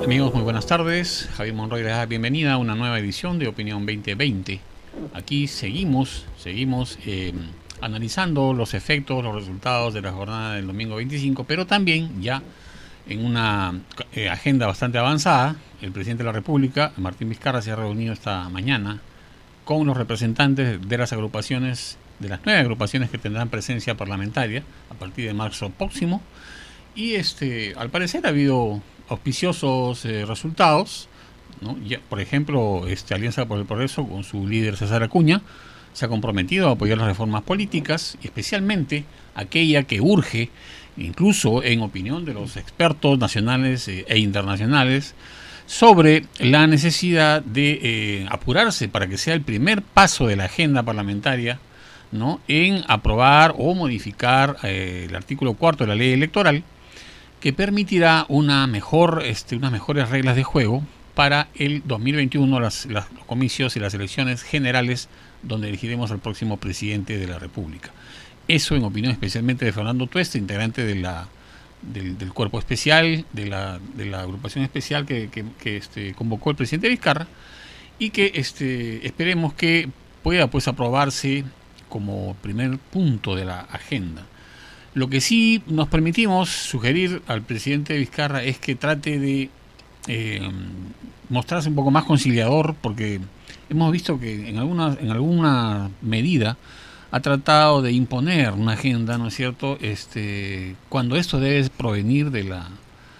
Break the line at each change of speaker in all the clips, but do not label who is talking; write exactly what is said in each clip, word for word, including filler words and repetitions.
Amigos, muy buenas tardes. Javier Monroy les da la bienvenida a una nueva edición de Opinión veinte veinte. Aquí seguimos, seguimos eh, analizando los efectos, los resultados de la jornada del domingo veinticinco, pero también ya en una eh, agenda bastante avanzada. El presidente de la República, Martín Vizcarra, se ha reunido esta mañana con los representantes de las agrupaciones, de las nueve agrupaciones que tendrán presencia parlamentaria a partir de marzo próximo. Y este, al parecer ha habido auspiciosos eh, resultados, ¿no? Ya, por ejemplo, este, Alianza por el Progreso, con su líder César Acuña, se ha comprometido a apoyar las reformas políticas, y especialmente aquella que urge, incluso en opinión de los expertos nacionales eh, e internacionales, sobre la necesidad de eh, apurarse para que sea el primer paso de la agenda parlamentaria, ¿no?, en aprobar o modificar eh, el artículo cuarto de la ley electoral, que permitirá una mejor, este, unas mejores reglas de juego para el dos mil veintiuno, las, las, los comicios y las elecciones generales, donde elegiremos al próximo presidente de la República. Eso en opinión especialmente de Fernando Tuesta, integrante de la, del, del cuerpo especial, de la, de la agrupación especial que, que, que este, convocó el presidente Vizcarra, y que este, esperemos que pueda pues aprobarse como primer punto de la agenda. Lo que sí nos permitimos sugerir al presidente Vizcarra es que trate de eh, mostrarse un poco más conciliador, porque hemos visto que en alguna, en alguna medida ha tratado de imponer una agenda, ¿no es cierto?, este, cuando esto debe provenir de la,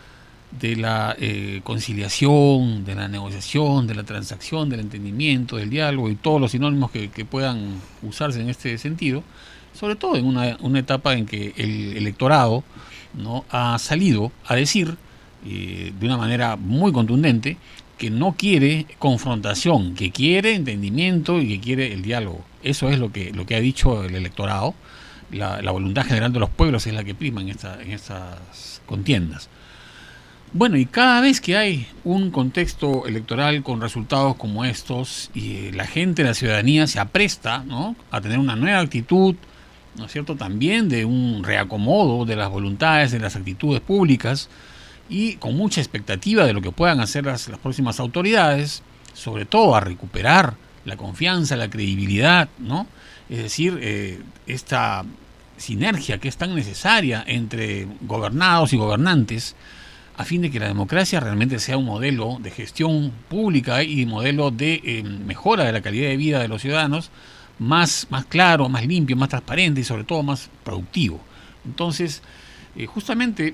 de la eh, conciliación, de la negociación, de la transacción, del entendimiento, del diálogo y todos los sinónimos que, que puedan usarse en este sentido, sobre todo en una, una etapa en que el electorado, ¿no?, ha salido a decir eh, de una manera muy contundente que no quiere confrontación, que quiere entendimiento y que quiere el diálogo. Eso es lo que, lo que ha dicho el electorado. La, la voluntad general de los pueblos es la que prima en, esta, en estas contiendas. Bueno, y cada vez que hay un contexto electoral con resultados como estos, y la gente, la ciudadanía se apresta, ¿no?, a tener una nueva actitud, ¿no es cierto?, también de un reacomodo de las voluntades, de las actitudes públicas, y con mucha expectativa de lo que puedan hacer las, las próximas autoridades, sobre todo a recuperar la confianza, la credibilidad, ¿no? Es decir, eh, esta sinergia que es tan necesaria entre gobernados y gobernantes, a fin de que la democracia realmente sea un modelo de gestión pública y modelo de eh, mejora de la calidad de vida de los ciudadanos, más, más claro, más limpio, más transparente y sobre todo más productivo. Entonces, eh, justamente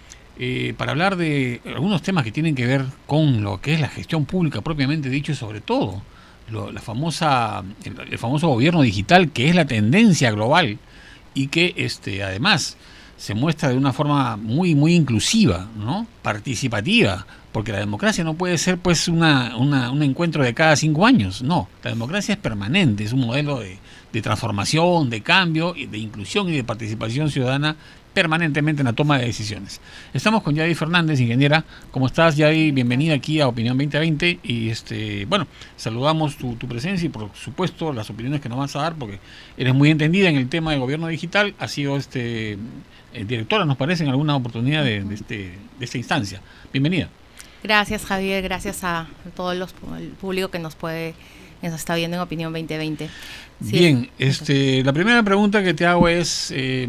eh, para hablar de algunos temas que tienen que ver con lo que es la gestión pública propiamente dicho, y sobre todo lo, la famosa, el, el famoso gobierno digital, que es la tendencia global y que este, además se muestra de una forma muy, muy inclusiva, ¿no?, participativa, porque la democracia no puede ser pues una, una, un encuentro de cada cinco años, no, la democracia es permanente, es un modelo de, de transformación, de cambio, de inclusión y de participación ciudadana permanentemente en la toma de decisiones. Estamos con Yadi Fernández, ingeniera. ¿Cómo estás, Yadi? Bienvenida aquí a Opinión veinte veinte, y este, bueno, saludamos tu, tu presencia y por supuesto las opiniones que nos vas a dar, porque eres muy entendida en el tema de gobierno digital, has sido este, eh, directora, nos parece, en alguna oportunidad de, de, este, de esta instancia. Bienvenida.
Gracias, Javier, gracias a todo los, el público que nos puede, que nos está viendo en Opinión veinte veinte. Sí.
Bien, este, la primera pregunta que te hago es, eh,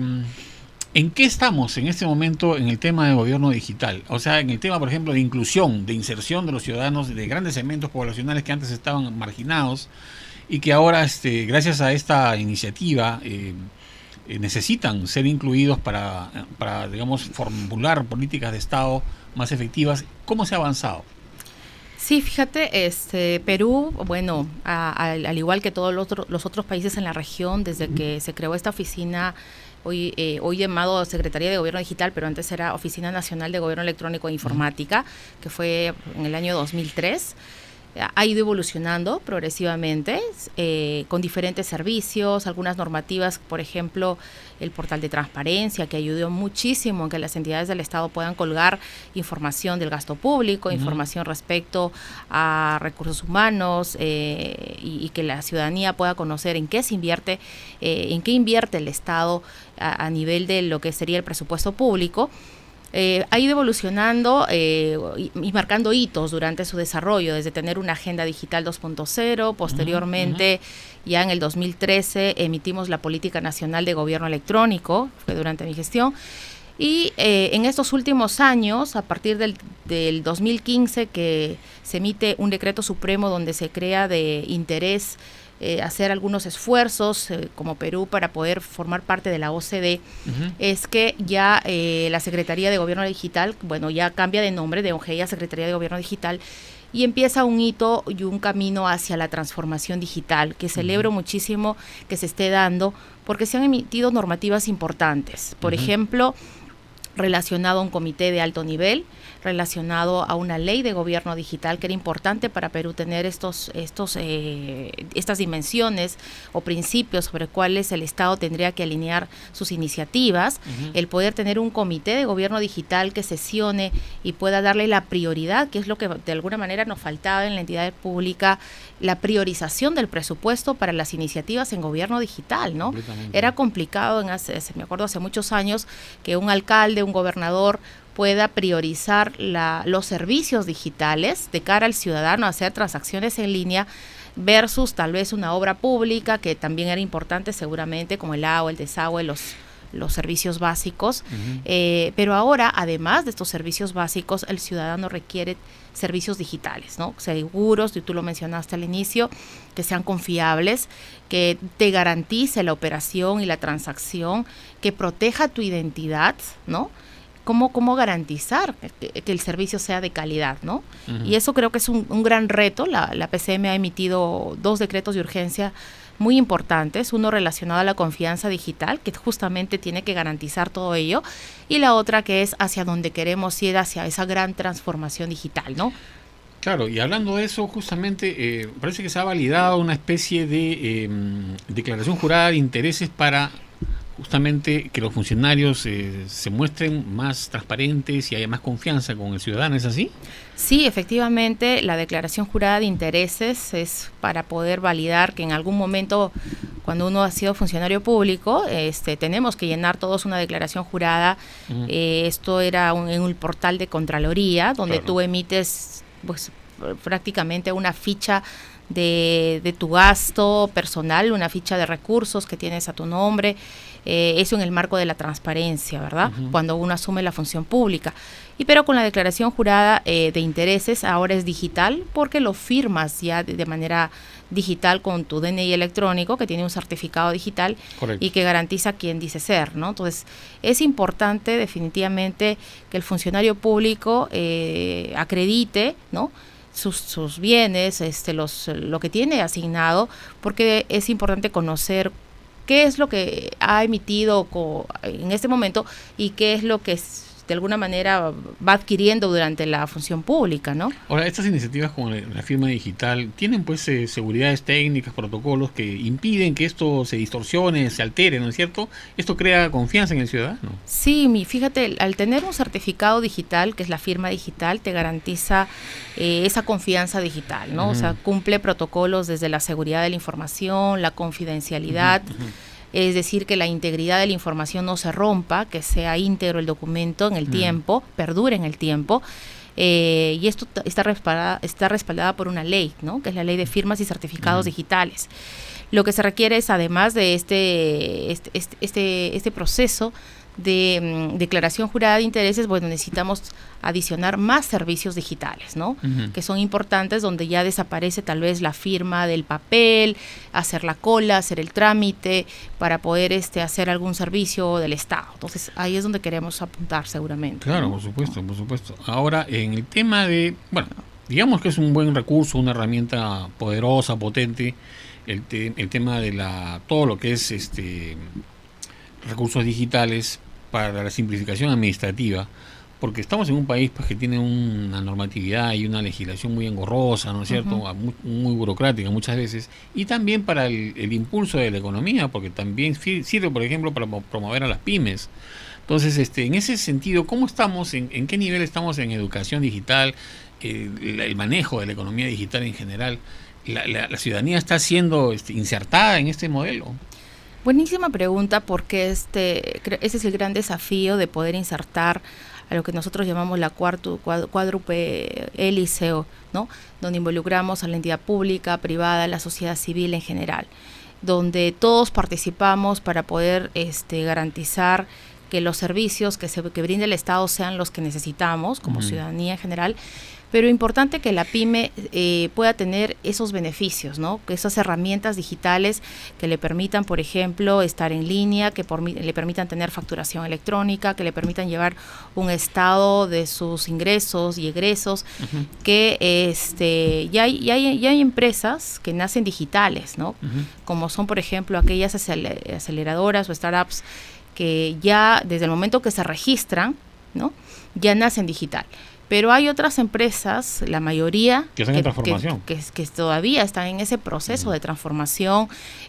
¿en qué estamos en este momento en el tema de gobierno digital? O sea, en el tema, por ejemplo, de inclusión, de inserción de los ciudadanos, de grandes segmentos poblacionales que antes estaban marginados y que ahora, este, gracias a esta iniciativa, eh, eh, necesitan ser incluidos para, para, digamos, formular políticas de Estado más efectivas. ¿Cómo se ha avanzado?
Sí, fíjate, este Perú, bueno, a, a, al igual que todos los, otro, los otros países en la región, desde que se creó esta oficina, hoy, eh, hoy llamado Secretaría de Gobierno Digital, pero antes era Oficina Nacional de Gobierno Electrónico e Informática, que fue en el año dos mil tres, ha ido evolucionando progresivamente eh, con diferentes servicios, algunas normativas, por ejemplo, el portal de transparencia, que ayudó muchísimo en que las entidades del Estado puedan colgar información del gasto público, uh-huh. información respecto a recursos humanos eh, y, y que la ciudadanía pueda conocer en qué se invierte, eh, en qué invierte el Estado a, a nivel de lo que sería el presupuesto público. Eh, ha ido evolucionando eh, y, y marcando hitos durante su desarrollo, desde tener una agenda digital dos punto cero, posteriormente, uh-huh. ya en el dos mil trece, emitimos la Política Nacional de Gobierno Electrónico, fue durante mi gestión, y eh, en estos últimos años, a partir del, del dos mil quince, que se emite un decreto supremo donde se crea de interés Eh, hacer algunos esfuerzos eh, como Perú para poder formar parte de la O C D, uh-huh. es que ya eh, la Secretaría de Gobierno Digital, bueno, ya cambia de nombre de O G E I a Secretaría de Gobierno Digital y empieza un hito y un camino hacia la transformación digital, que celebro uh-huh. muchísimo que se esté dando, porque se han emitido normativas importantes. Por uh-huh. ejemplo, relacionado a un comité de alto nivel, relacionado a una ley de gobierno digital que era importante para Perú tener estos, estos, eh, estas dimensiones o principios sobre cuáles el Estado tendría que alinear sus iniciativas, uh-huh. el poder tener un comité de gobierno digital que sesione y pueda darle la prioridad, que es lo que de alguna manera nos faltaba en la entidad pública, la priorización del presupuesto para las iniciativas en gobierno digital, ¿no? Era complicado, en hace, me acuerdo hace muchos años, que un alcalde, un gobernador pueda priorizar la, los servicios digitales de cara al ciudadano, hacer transacciones en línea versus tal vez una obra pública que también era importante seguramente, como el agua, el desagüe, los, los servicios básicos. Uh-huh. eh, pero ahora, además de estos servicios básicos, el ciudadano requiere servicios digitales, ¿no? Seguros, y tú lo mencionaste al inicio, que sean confiables, que te garantice la operación y la transacción, que proteja tu identidad, ¿no? ¿Cómo, cómo garantizar que, que el servicio sea de calidad, ¿no? Uh-huh. Y eso creo que es un, un gran reto. La, la P C M ha emitido dos decretos de urgencia muy importantes, uno relacionado a la confianza digital, que justamente tiene que garantizar todo ello, y la otra que es hacia donde queremos ir, hacia esa gran transformación digital, ¿no?
Claro, y hablando de eso, justamente, eh, parece que se ha validado una especie de eh, declaración jurada de intereses para justamente que los funcionarios eh, se muestren más transparentes y haya más confianza con el ciudadano, ¿es así?
Sí, efectivamente, la declaración jurada de intereses es para poder validar que en algún momento, cuando uno ha sido funcionario público, este, tenemos que llenar todos una declaración jurada. Uh-huh. eh, esto era un, en un portal de Contraloría, donde claro. tú emites pues prácticamente una ficha de, de tu gasto personal, una ficha de recursos que tienes a tu nombre. Eh, eso en el marco de la transparencia, ¿verdad? Uh-huh. Cuando uno asume la función pública. Y pero con la declaración jurada eh, de intereses ahora es digital, porque lo firmas ya de, de manera digital con tu D N I electrónico, que tiene un certificado digital. Correcto. Y que garantiza quién dice ser, ¿no? Entonces, es importante definitivamente que el funcionario público eh, acredite, ¿no?, Sus, sus bienes, este, los, lo que tiene asignado, porque es importante conocer qué es lo que ha emitido en este momento y qué es lo que de alguna manera va adquiriendo durante la función pública, ¿no?
Ahora, estas iniciativas como la firma digital tienen pues eh, seguridades técnicas, protocolos que impiden que esto se distorsione, se altere, ¿no es cierto? ¿Esto crea confianza en el ciudadano?
Sí, mi, fíjate, al tener un certificado digital, que es la firma digital, te garantiza eh, esa confianza digital, ¿no? Uh-huh. O sea, cumple protocolos desde la seguridad de la información, la confidencialidad, uh-huh. Uh-huh. Es decir, que la integridad de la información no se rompa, que sea íntegro el documento en el mm. tiempo, perdure en el tiempo, eh, y esto está respaldada, está respaldada por una ley, ¿no?, que es la Ley de Firmas y Certificados mm. Digitales. Lo que se requiere es, además de este, este, este, este, este proceso de um, declaración jurada de intereses, bueno, necesitamos adicionar más servicios digitales, ¿no? Uh-huh. Que son importantes, donde ya desaparece tal vez la firma del papel, hacer la cola, hacer el trámite para poder este hacer algún servicio del Estado. Entonces, ahí es donde queremos apuntar seguramente.
Claro, ¿no? por supuesto, por supuesto. Ahora, en el tema de, bueno, digamos que es un buen recurso, una herramienta poderosa, potente, el, te, el tema de la todo lo que es este recursos digitales para la simplificación administrativa, porque estamos en un país pues que tiene una normatividad y una legislación muy engorrosa, ¿no es cierto?, uh-huh. muy, muy burocrática muchas veces, y también para el, el impulso de la economía, porque también sirve, por ejemplo, para promover a las pymes. Entonces, este, en ese sentido, ¿cómo estamos, en, en qué nivel estamos en educación digital, eh, el, el manejo de la economía digital en general? ¿La, la, la ciudadanía está siendo este, insertada en este modelo?
Buenísima pregunta, porque este ese es el gran desafío de poder insertar a lo que nosotros llamamos la cuarto, cuádruple hélice, ¿no? Donde involucramos a la entidad pública, privada, la sociedad civil en general, donde todos participamos para poder este, garantizar que los servicios que, se, que brinde el Estado sean los que necesitamos como uh-huh. ciudadanía en general, pero importante que la pyme eh, pueda tener esos beneficios, ¿no? Que esas herramientas digitales que le permitan, por ejemplo, estar en línea, que por, le permitan tener facturación electrónica, que le permitan llevar un estado de sus ingresos y egresos, uh-huh. que este ya hay, ya hay, ya hay empresas que nacen digitales, ¿no? Uh-huh. Como son, por ejemplo, aquellas aceleradoras o startups que ya desde el momento que se registran, ¿no? Ya nacen digital. Pero hay otras empresas, la mayoría,
que están en transformación,
que, que, que todavía están en ese proceso uh-huh. de transformación.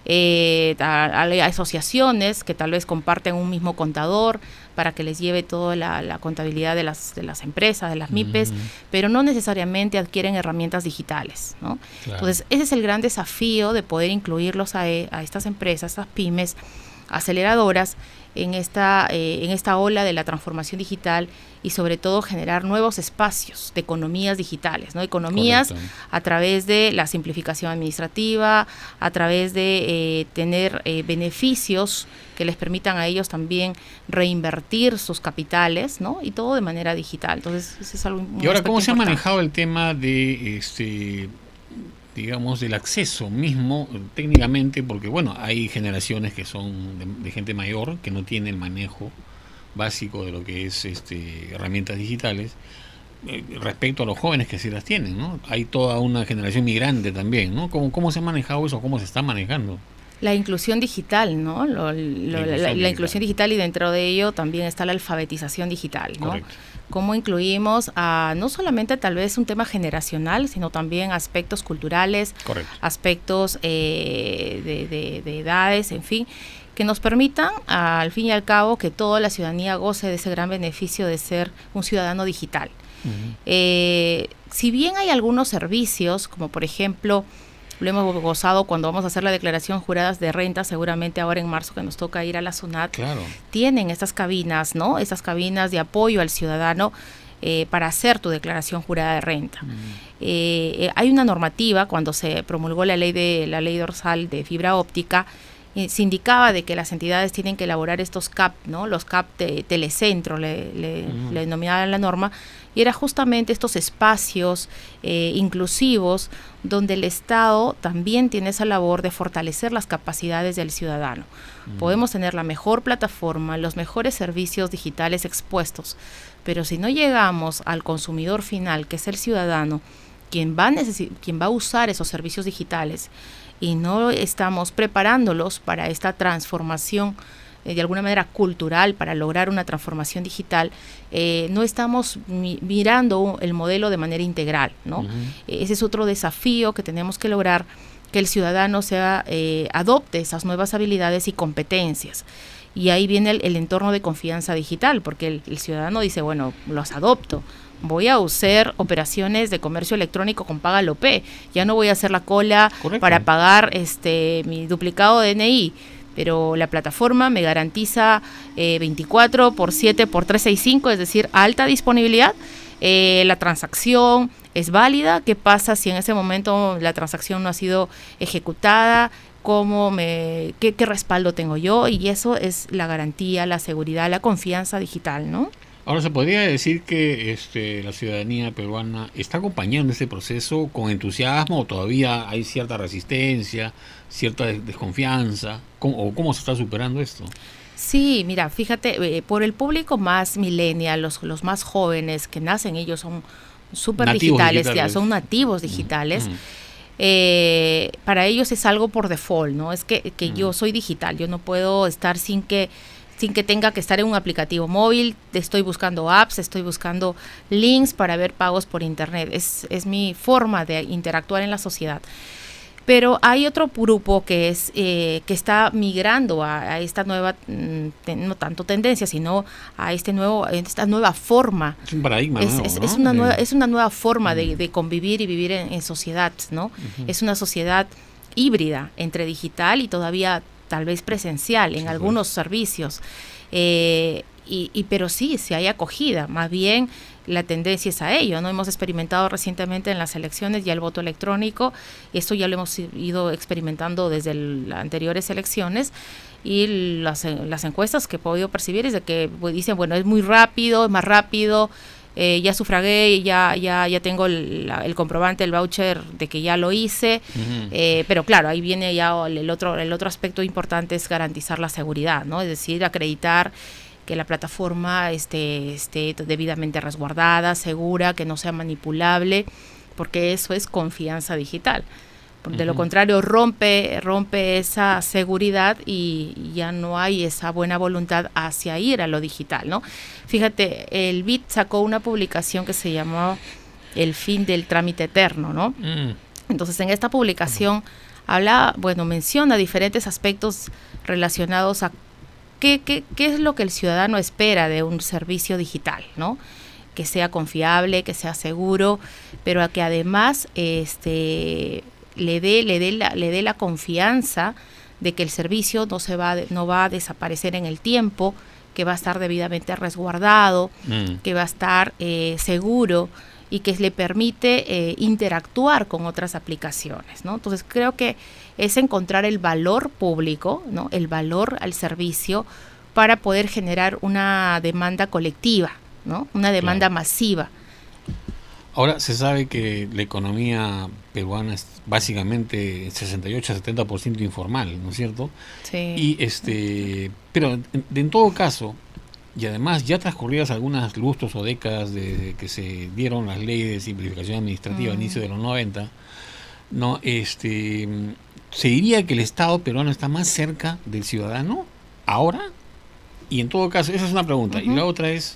Eh, hay asociaciones que tal vez comparten un mismo contador para que les lleve toda la, la contabilidad de las, de las empresas, de las MIPES, uh-huh. pero no necesariamente adquieren herramientas digitales, ¿no? Claro. Entonces, ese es el gran desafío de poder incluirlos a, a estas empresas, a estas pymes aceleradoras, en esta, eh, en esta ola de la transformación digital y sobre todo generar nuevos espacios de economías digitales, ¿no? Economías Correcto. A través de la simplificación administrativa, a través de eh, tener eh, beneficios que les permitan a ellos también reinvertir sus capitales, ¿no? Y todo de manera digital. Entonces, eso es algo muy
Y ahora, ¿cómo se
importante.
ha manejado el tema de este digamos, del acceso mismo técnicamente? Porque, bueno, hay generaciones que son de, de gente mayor que no tiene el manejo básico de lo que es este herramientas digitales, eh, respecto a los jóvenes que sí las tienen, ¿no? Hay toda una generación migrante también, ¿no? ¿Cómo, cómo se ha manejado eso? ¿Cómo se está manejando?
La inclusión digital, ¿no? Lo, lo, la, inclusión la, la, la inclusión digital, y dentro de ello también está la alfabetización digital, ¿no? Correcto. Cómo incluimos a no solamente tal vez un tema generacional, sino también aspectos culturales, Correcto. Aspectos eh, de, de, de edades, en fin, que nos permitan, al fin y al cabo, que toda la ciudadanía goce de ese gran beneficio de ser un ciudadano digital. Uh-huh. Eh, si bien hay algunos servicios, como por ejemplo, lo hemos gozado cuando vamos a hacer la declaración juradas de renta, seguramente ahora en marzo que nos toca ir a la SUNAT, claro. Tienen estas cabinas, ¿no? Estas cabinas de apoyo al ciudadano eh, para hacer tu declaración jurada de renta. Uh-huh. eh, eh, hay una normativa, cuando se promulgó la ley de la ley dorsal de fibra óptica, eh, se indicaba de que las entidades tienen que elaborar estos C A P, ¿no? Los C A P de telecentro, le, le, uh-huh. le denominaban la norma, y era justamente estos espacios eh, inclusivos donde el Estado también tiene esa labor de fortalecer las capacidades del ciudadano. Mm. Podemos tener la mejor plataforma, los mejores servicios digitales expuestos, pero si no llegamos al consumidor final, que es el ciudadano, quien va a necesi- quien va a usar esos servicios digitales, y no estamos preparándolos para esta transformación de alguna manera cultural, para lograr una transformación digital, eh, no estamos mi mirando el modelo de manera integral, ¿no? Uh-huh. Ese es otro desafío que tenemos que lograr, que el ciudadano sea, eh, adopte esas nuevas habilidades y competencias. Y ahí viene el, el entorno de confianza digital, porque el, el ciudadano dice, bueno, los adopto, voy a usar operaciones de comercio electrónico con Págalo P, ya no voy a hacer la cola Correcto. Para pagar este mi duplicado de N I, pero la plataforma me garantiza eh, veinticuatro por siete por trescientos sesenta y cinco, es decir, alta disponibilidad, eh, la transacción es válida. ¿Qué pasa si en ese momento la transacción no ha sido ejecutada? ¿Cómo me, qué, qué respaldo tengo yo? Y eso es la garantía, la seguridad, la confianza digital, ¿no?
Ahora, ¿se podría decir que este, la ciudadanía peruana está acompañando este proceso con entusiasmo, o todavía hay cierta resistencia, cierta desconfianza? ¿Cómo, o cómo se está superando esto?
Sí, mira, fíjate, eh, por el público más millennial, los, los más jóvenes que nacen, ellos son súper digitales, digitales, ya son nativos digitales. Mm. Eh, para ellos es algo por default, ¿no? Es que, que mm. yo soy digital, yo no puedo estar sin que sin que tenga que estar en un aplicativo móvil, estoy buscando apps, estoy buscando links para ver pagos por internet, es, es mi forma de interactuar en la sociedad. Pero hay otro grupo que es eh, que está migrando a, a esta nueva, ten, no tanto tendencia, sino a este nuevo, esta nueva forma.
Es un paradigma
es,
nuevo,
es,
¿no?
es una
de...
nueva, es una nueva forma de, de convivir y vivir en, en sociedad, ¿no? Uh-huh. Es una sociedad híbrida entre digital y todavía tal vez presencial en sí, algunos pues. servicios. Eh, y, y pero sí, si hay acogida, más bien la tendencia es a ello, ¿no? Hemos experimentado recientemente en las elecciones ya el voto electrónico, esto ya lo hemos ido experimentando desde el, las anteriores elecciones, y las, las encuestas que he podido percibir es de que pues, dicen, bueno, es muy rápido, es más rápido, eh, ya sufragué, ya ya ya tengo el, la, el comprobante, el voucher de que ya lo hice, uh-huh. eh, pero claro, ahí viene ya el, el otro el otro aspecto importante, es garantizar la seguridad, ¿no? Es decir, acreditar que la plataforma esté, esté debidamente resguardada, segura, que no sea manipulable, porque eso es confianza digital. De uh-huh. lo contrario, rompe, rompe esa seguridad y ya no hay esa buena voluntad hacia ir a lo digital, ¿no? Fíjate, el B I T sacó una publicación que se llamó El fin del trámite eterno, ¿no? Uh-huh. Entonces, en esta publicación uh-huh. habla, bueno, menciona diferentes aspectos relacionados a qué, qué, qué es lo que el ciudadano espera de un servicio digital, ¿no? Que sea confiable, que sea seguro, pero a que además, este... le dé le dé la le dé la confianza de que el servicio no se va no va a desaparecer en el tiempo, que va a estar debidamente resguardado, mm. que va a estar eh, seguro y que le permite eh, interactuar con otras aplicaciones, ¿no? Entonces creo que es encontrar el valor público, ¿no? El valor al servicio para poder generar una demanda colectiva, ¿no? Una demanda claro. masiva.
Ahora se sabe que la economía peruana es básicamente sesenta y ocho a setenta por ciento informal, ¿no es cierto?
Sí.
Y este, pero en, en todo caso, y además ya transcurridas algunas lustros o décadas desde que se dieron las leyes de simplificación administrativa mm. a inicio de los noventa, no, este, se diría que el Estado peruano está más cerca del ciudadano ahora, y en todo caso, esa es una pregunta, uh-huh. y la otra es,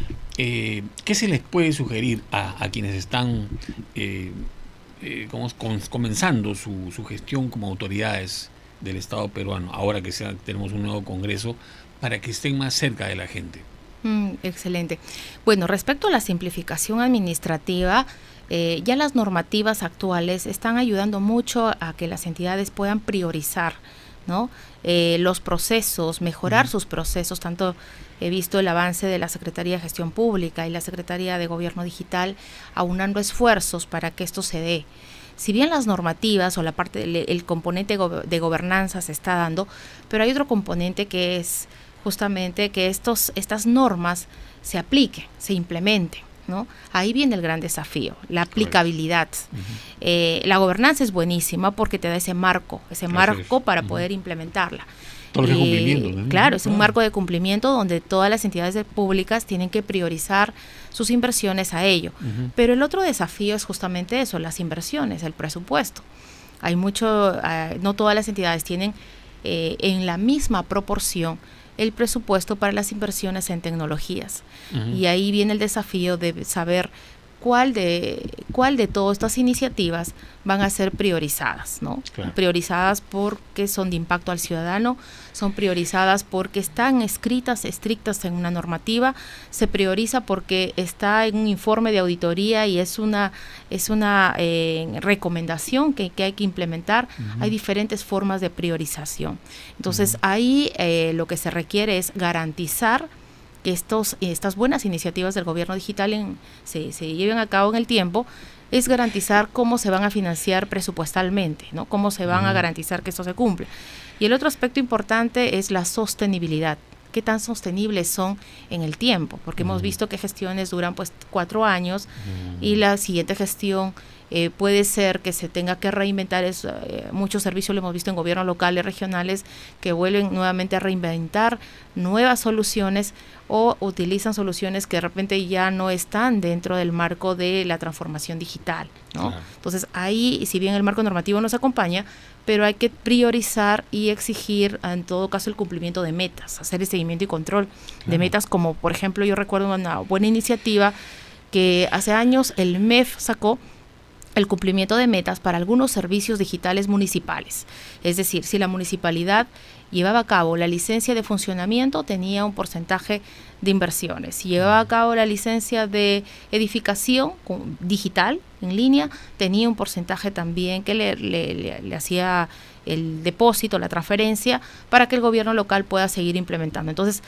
Eh, ¿qué se les puede sugerir a, a quienes están eh, eh, como, com, comenzando su, su gestión como autoridades del Estado peruano, ahora que sea, tenemos un nuevo Congreso, para que estén más cerca de la gente?
Mm, excelente. Bueno, respecto a la simplificación administrativa, eh, ya las normativas actuales están ayudando mucho a que las entidades puedan priorizar, ¿no? Eh, los procesos, mejorar uh-huh. sus procesos, tanto he visto el avance de la Secretaría de Gestión Pública y la Secretaría de Gobierno Digital aunando esfuerzos para que esto se dé. Si bien las normativas o la parte el, el componente go- de gobernanza se está dando, pero hay otro componente que es justamente que estos estas normas se apliquen, se implementen, ¿no? Ahí viene el gran desafío, la aplicabilidad. Uh-huh. Eh, la gobernanza es buenísima porque te da ese marco, ese Así marco es. para uh-huh. poder implementarla.
Todo el cumplimiento, ¿no?
Claro, es un marco de cumplimiento donde todas las entidades públicas tienen que priorizar sus inversiones a ello. Uh-huh. Pero el otro desafío es justamente eso, las inversiones, el presupuesto. Hay mucho, uh, no todas las entidades tienen eh, en la misma proporción el presupuesto para las inversiones en tecnologías. Uh-huh. Y ahí viene el desafío de saber cuál de cuál de todas estas iniciativas van a ser priorizadas, ¿no? Claro. Priorizadas porque son de impacto al ciudadano, son priorizadas porque están escritas, estrictas en una normativa, se prioriza porque está en un informe de auditoría y es una es una eh, recomendación que, que hay que implementar. Uh-huh. Hay diferentes formas de priorización. Entonces, uh-huh. ahí eh, lo que se requiere es garantizar que estos, estas buenas iniciativas del gobierno digital en, se, se lleven a cabo en el tiempo, es garantizar cómo se van a financiar presupuestalmente, ¿no? Cómo se van uh-huh. a garantizar que esto se cumple. Y el otro aspecto importante es la sostenibilidad. ¿Qué tan sostenibles son en el tiempo? Porque uh-huh. hemos visto que gestiones duran pues cuatro años uh-huh. y la siguiente gestión eh, puede ser que se tenga que reinventar. Es, eh, muchos servicios lo hemos visto en gobiernos locales, regionales, que vuelven nuevamente a reinventar nuevas soluciones o utilizan soluciones que de repente ya no están dentro del marco de la transformación digital, ¿no? Claro. Entonces ahí, si bien el marco normativo nos acompaña, pero hay que priorizar y exigir en todo caso el cumplimiento de metas, hacer el seguimiento y control claro. de metas, como por ejemplo yo recuerdo una buena iniciativa que hace años el M E F sacó, el cumplimiento de metas para algunos servicios digitales municipales. Es decir, si la municipalidad llevaba a cabo la licencia de funcionamiento, tenía un porcentaje de inversiones. Si llevaba a cabo la licencia de edificación digital, en línea, tenía un porcentaje también que le, le, le, le hacía el depósito, la transferencia, para que el gobierno local pueda seguir implementando. Entonces,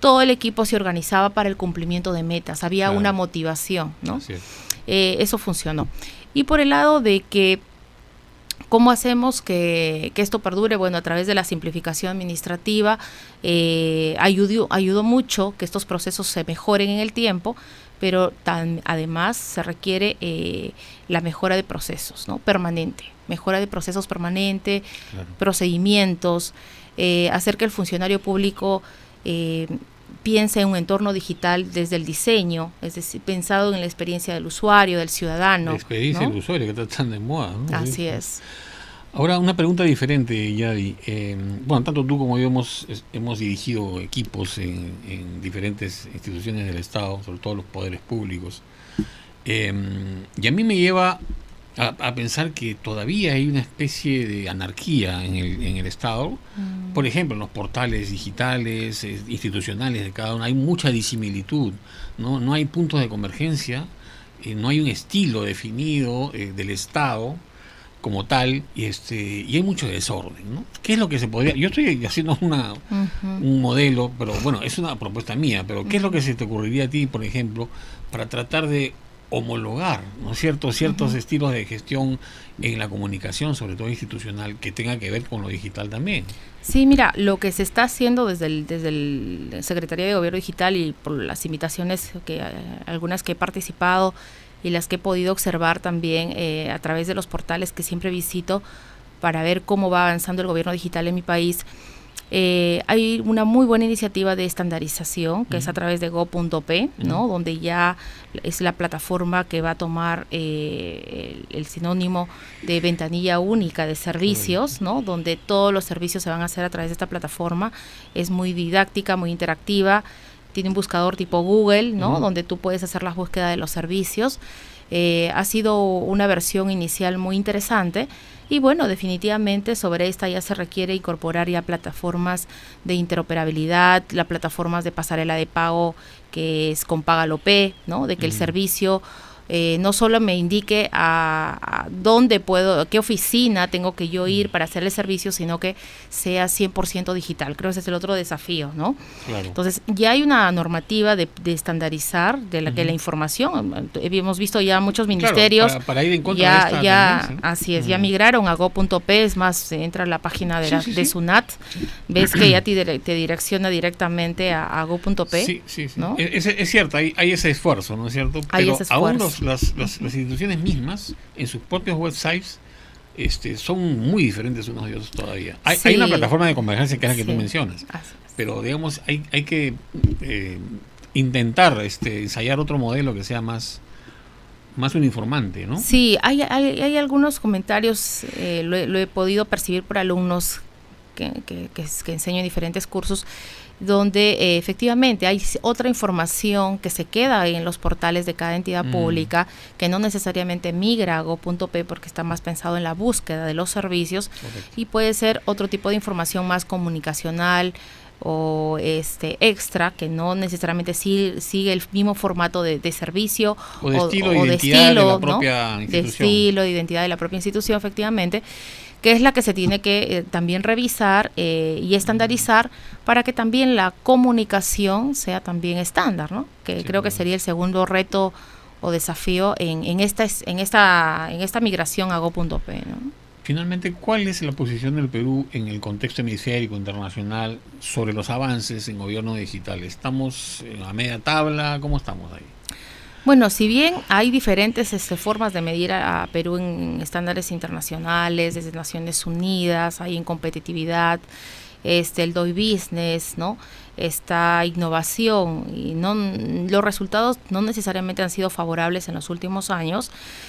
todo el equipo se organizaba para el cumplimiento de metas, había
Claro.
una motivación, ¿no?
Así es.
Eh, eso funcionó. Y por el lado de que ¿cómo hacemos que, que esto perdure? Bueno, a través de la simplificación administrativa, eh, ayudó, ayudó mucho que estos procesos se mejoren en el tiempo, pero tan, además se requiere eh, la mejora de procesos, ¿no? Permanente, mejora de procesos permanente,
Claro.
procedimientos, eh, hacer que el funcionario público eh, piense en un entorno digital desde el diseño, es decir, pensado en la experiencia del usuario, del ciudadano.
La experiencia
¿no?
del usuario, que está tan de moda, ¿no?
Así
Sí.
es.
Ahora, una pregunta diferente, Yadi. Eh, bueno, tanto tú como yo hemos, es- hemos dirigido equipos en, en diferentes instituciones del Estado, sobre todo los poderes públicos. Eh, y a mí me lleva a, a pensar que todavía hay una especie de anarquía en el, en el Estado.
Mm.
Por ejemplo, en los portales digitales, eh, institucionales de cada uno, hay mucha disimilitud, ¿no? No hay puntos de convergencia, eh, no hay un estilo definido eh, del Estado como tal, y este y hay mucho desorden, ¿no? ¿Qué es lo que se podría...? Yo estoy haciendo una,
Ujú.
un modelo, pero bueno, es una propuesta mía, pero ¿qué es lo que se te ocurriría a ti, por ejemplo, para tratar de homologar, ¿no es cierto?, ciertos
Ujú.
estilos de gestión en la comunicación, sobre todo institucional, que tenga que ver con lo digital también?
Sí, mira, lo que se está haciendo desde el, desde el Secretaría de Gobierno Digital y por las invitaciones que eh, algunas que he participado y las que he podido observar también eh, a través de los portales que siempre visito para ver cómo va avanzando el gobierno digital en mi país, eh, hay una muy buena iniciativa de estandarización que uh-huh. es a través de go punto pe, ¿no? Uh-huh. Donde ya es la plataforma que va a tomar eh, el, el sinónimo de ventanilla única de servicios, uh-huh. ¿no? Donde todos los servicios se van a hacer a través de esta plataforma. Es muy didáctica, muy interactiva. Tiene un buscador tipo Google, ¿no? Uh-huh. Donde tú puedes hacer la búsqueda de los servicios. Eh, ha sido una versión inicial muy interesante y bueno, definitivamente sobre esta ya se requiere incorporar ya plataformas de interoperabilidad, las plataformas de pasarela de pago que es con Págalo P, ¿no? De que uh-huh. el servicio Eh, no solo me indique a, a dónde puedo, a qué oficina tengo que yo ir para hacer el servicio, sino que sea cien por ciento digital. Creo que ese es el otro desafío, ¿no?
Claro.
Entonces, ya hay una normativa de, de estandarizar de la uh-huh. que la información, hemos visto ya muchos ministerios,
claro, para, para ir en contra
ya,
de esta
ya
tendencia.
Así es, uh-huh. ya migraron a go punto pe, es más, entra a la página de,
sí,
la,
sí,
de
sí.
SUNAT, sí. ves que ya te, te direcciona directamente a, a go punto pe.
Sí, sí, sí.
¿no?
Es, es cierto, hay, hay ese esfuerzo, ¿no es cierto? Pero
hay ese esfuerzo.
aún los, las, las, las instituciones mismas, en sus propios websites, este, son muy diferentes unos de otros todavía. Hay, sí. hay una plataforma de convergencia que es la que sí. tú mencionas, pero digamos, hay, hay que eh, intentar este, ensayar otro modelo que sea más, más uniformante, ¿no?
Sí, hay, hay, hay algunos comentarios, eh, lo, lo he podido percibir por alumnos que, que, que, que enseño en diferentes cursos, donde eh, efectivamente hay otra información que se queda en los portales de cada entidad mm. pública, que no necesariamente migra a go punto pe porque está más pensado en la búsqueda de los servicios. Correcto. Y puede ser otro tipo de información más comunicacional o este extra, que no necesariamente sigue, sigue el mismo formato de, de servicio
o de estilo,
o,
o
de,
de
estilo
de la
¿no?
propia institución.
De estilo, de identidad de la propia institución, efectivamente, que es la que se tiene que eh, también revisar eh, y estandarizar para que también la comunicación sea también estándar, ¿no? Que sí, creo que sería el segundo reto o desafío en, en esta en esta en esta migración a go punto pe, ¿no?
Finalmente, ¿cuál es la posición del Perú en el contexto hemisférico internacional sobre los avances en gobierno digital? ¿Estamos a media tabla? ¿Cómo estamos ahí?
Bueno, si bien hay diferentes este, formas de medir a, a Perú en estándares internacionales, desde Naciones Unidas, hay en competitividad, este, el Doing Business, ¿no? Esta innovación, y no, los resultados no necesariamente han sido favorables en los últimos años.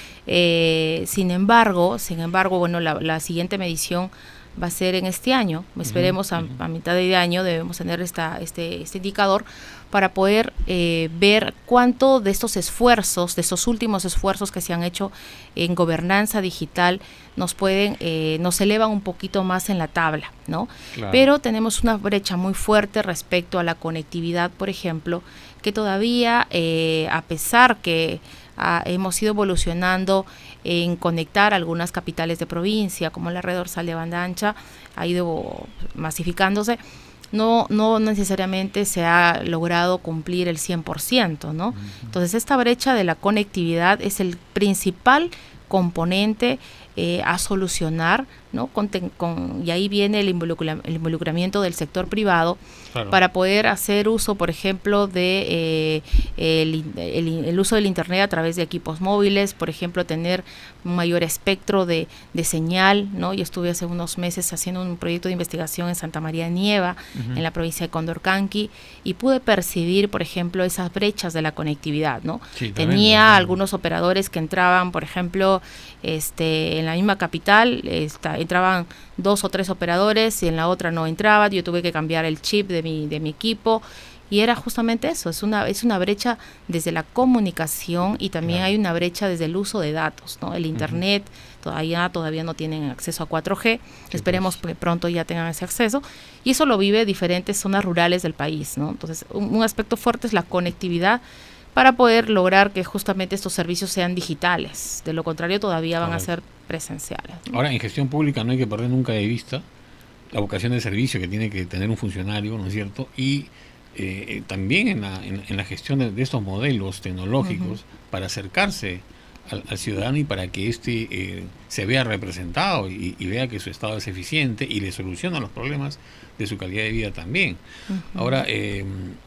Eh, sin embargo, sin embargo, bueno, la, la siguiente medición va a ser en este año. Esperemos uh-huh, uh-huh. A, a mitad de año debemos tener esta, este, este indicador para poder eh, ver cuánto de estos esfuerzos, de estos últimos esfuerzos que se han hecho en gobernanza digital, nos pueden, eh, nos elevan un poquito más en la tabla, ¿no? Claro. Pero tenemos una brecha muy fuerte respecto a la conectividad, por ejemplo, que todavía, eh, a pesar que ah, hemos ido evolucionando en conectar algunas capitales de provincia, como la red dorsal de banda ancha, ha ido masificándose. no, no necesariamente se ha logrado cumplir el cien por ciento, ¿no? Uh-huh. Entonces, esta brecha de la conectividad es el principal componente eh, a solucionar, ¿no? Con, con, y ahí viene el, involucra, el involucramiento del sector privado, claro, para poder hacer uso, por ejemplo, de eh, el, el, el uso del Internet a través de equipos móviles, por ejemplo, tener un mayor espectro de, de señal, ¿no? Yo estuve hace unos meses haciendo un proyecto de investigación en Santa María de Nieva, uh-huh, en la provincia de Condorcanqui, y pude percibir, por ejemplo, esas brechas de la conectividad, ¿no? Sí, tenía también algunos operadores que entraban, por ejemplo, este, en la misma capital, esta, entraban dos o tres operadores y en la otra no entraba, yo tuve que cambiar el chip de mi, de mi equipo, y era justamente eso, es una, es una brecha desde la comunicación y también claro, hay una brecha desde el uso de datos, ¿no? El Internet, uh-huh, todavía, todavía no tienen acceso a cuatro G, sí, esperemos pues, que pronto ya tengan ese acceso, y eso lo vive diferentes zonas rurales del país, ¿no? Entonces, un, un aspecto fuerte es la conectividad para poder lograr que justamente estos servicios sean digitales, de lo contrario todavía van Correcto. a ser presenciales, ¿no?
Ahora, en gestión pública no hay que perder nunca de vista la vocación de servicio que tiene que tener un funcionario, ¿no es cierto? Y eh, también en la, en, en la gestión de, de estos modelos tecnológicos, uh-huh, para acercarse al, al ciudadano y para que éste eh, se vea representado y, y vea que su estado es eficiente y le soluciona los problemas de su calidad de vida también. Uh-huh. Ahora, eh,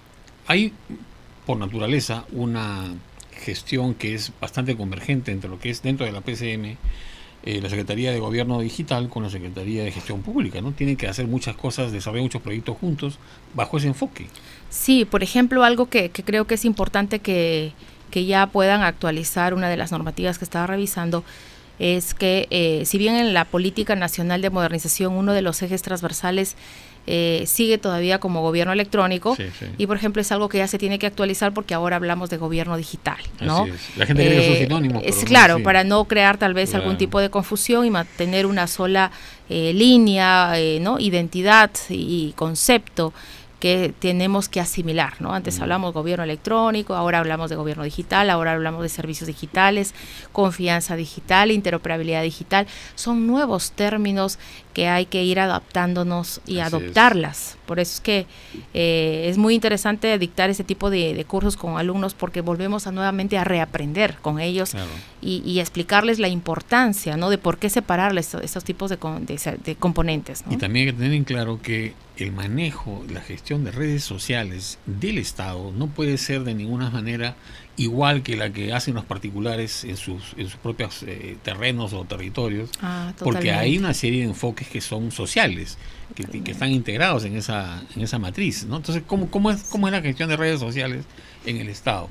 hay por naturaleza una gestión que es bastante convergente entre lo que es dentro de la P C M, eh, la Secretaría de Gobierno Digital con la Secretaría de Gestión Pública, ¿no? Tienen que hacer muchas cosas, desarrollar muchos proyectos juntos bajo ese enfoque.
Sí, por ejemplo, algo que, que creo que es importante que, que ya puedan actualizar, una de las normativas que estaba revisando, es que eh, si bien en la Política Nacional de Modernización uno de los ejes transversales Eh, sigue todavía como gobierno electrónico, sí, sí, y por ejemplo es algo que ya se tiene que actualizar porque ahora hablamos de gobierno digital, ¿no?
Así es. La gente cree eh, que son sinónimos.
Es claro, sí, para no crear tal vez claro. algún tipo de confusión y mantener una sola eh, línea, eh, ¿no? Identidad y concepto que tenemos que asimilar, ¿no? Antes mm. hablamos gobierno electrónico, ahora hablamos de gobierno digital, ahora hablamos de servicios digitales, confianza digital, interoperabilidad digital, son nuevos términos que hay que ir adaptándonos y Así adoptarlas. Es. Por eso es que eh, es muy interesante dictar ese tipo de, de cursos con alumnos porque volvemos a nuevamente a reaprender con ellos claro. y, y explicarles la importancia, ¿no? De por qué separarles estos tipos de, de, de componentes, ¿no?
Y también hay que tener en claro que el manejo, la gestión de redes sociales del Estado no puede ser de ninguna manera igual que la que hacen los particulares en sus, en sus propios eh, terrenos o territorios, ah, porque hay una serie de enfoques que son sociales, que, que están integrados en esa, en esa matriz, ¿no? Entonces, ¿cómo, cómo, es, ¿cómo es la gestión de redes sociales en el Estado?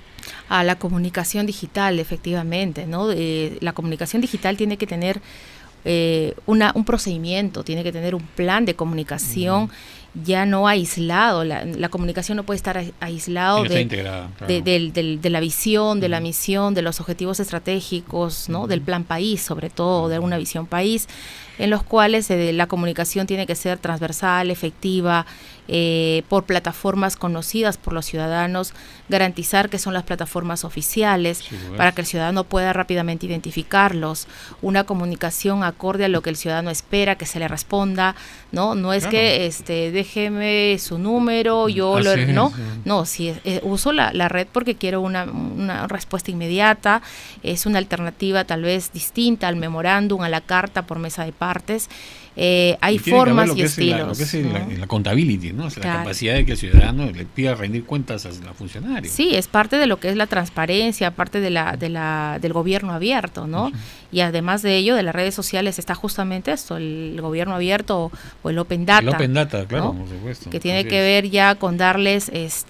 A la comunicación digital, efectivamente, ¿no? Eh, la comunicación digital tiene que tener Eh, una, un procedimiento, tiene que tener un plan de comunicación uh-huh. ya no aislado, la, la comunicación no puede estar aislado de, claro. de, de, de, de la visión, de uh-huh. la misión, de los objetivos estratégicos, ¿no? Uh-huh. del plan país, sobre todo, uh-huh. de una visión país, en los cuales eh, la comunicación tiene que ser transversal, efectiva, eh, por plataformas conocidas por los ciudadanos, garantizar que son las plataformas oficiales sí, pues. para que el ciudadano pueda rápidamente identificarlos, una comunicación acorde a lo que el ciudadano espera, que se le responda, ¿no? No es claro. que este déjeme su número, yo lo, es, no, sí. no, si eh, uso la, la red porque quiero una, una respuesta inmediata, es una alternativa tal vez distinta al memorándum, a la carta por mesa de partes. Eh, hay formas y estilos. La, lo que es
¿no? la, la accountability, ¿no? O sea, claro. la capacidad de que el ciudadano le pida rendir cuentas a la funcionaria.
Sí, es parte de lo que es la transparencia, parte de la, de la, del gobierno abierto, ¿no? Uh-huh. Y además de ello, de las redes sociales está justamente esto, el gobierno abierto o, o el Open Data.
El Open Data, claro,
¿no?
por supuesto.
Que tiene
Así
que
es.
ver ya con darles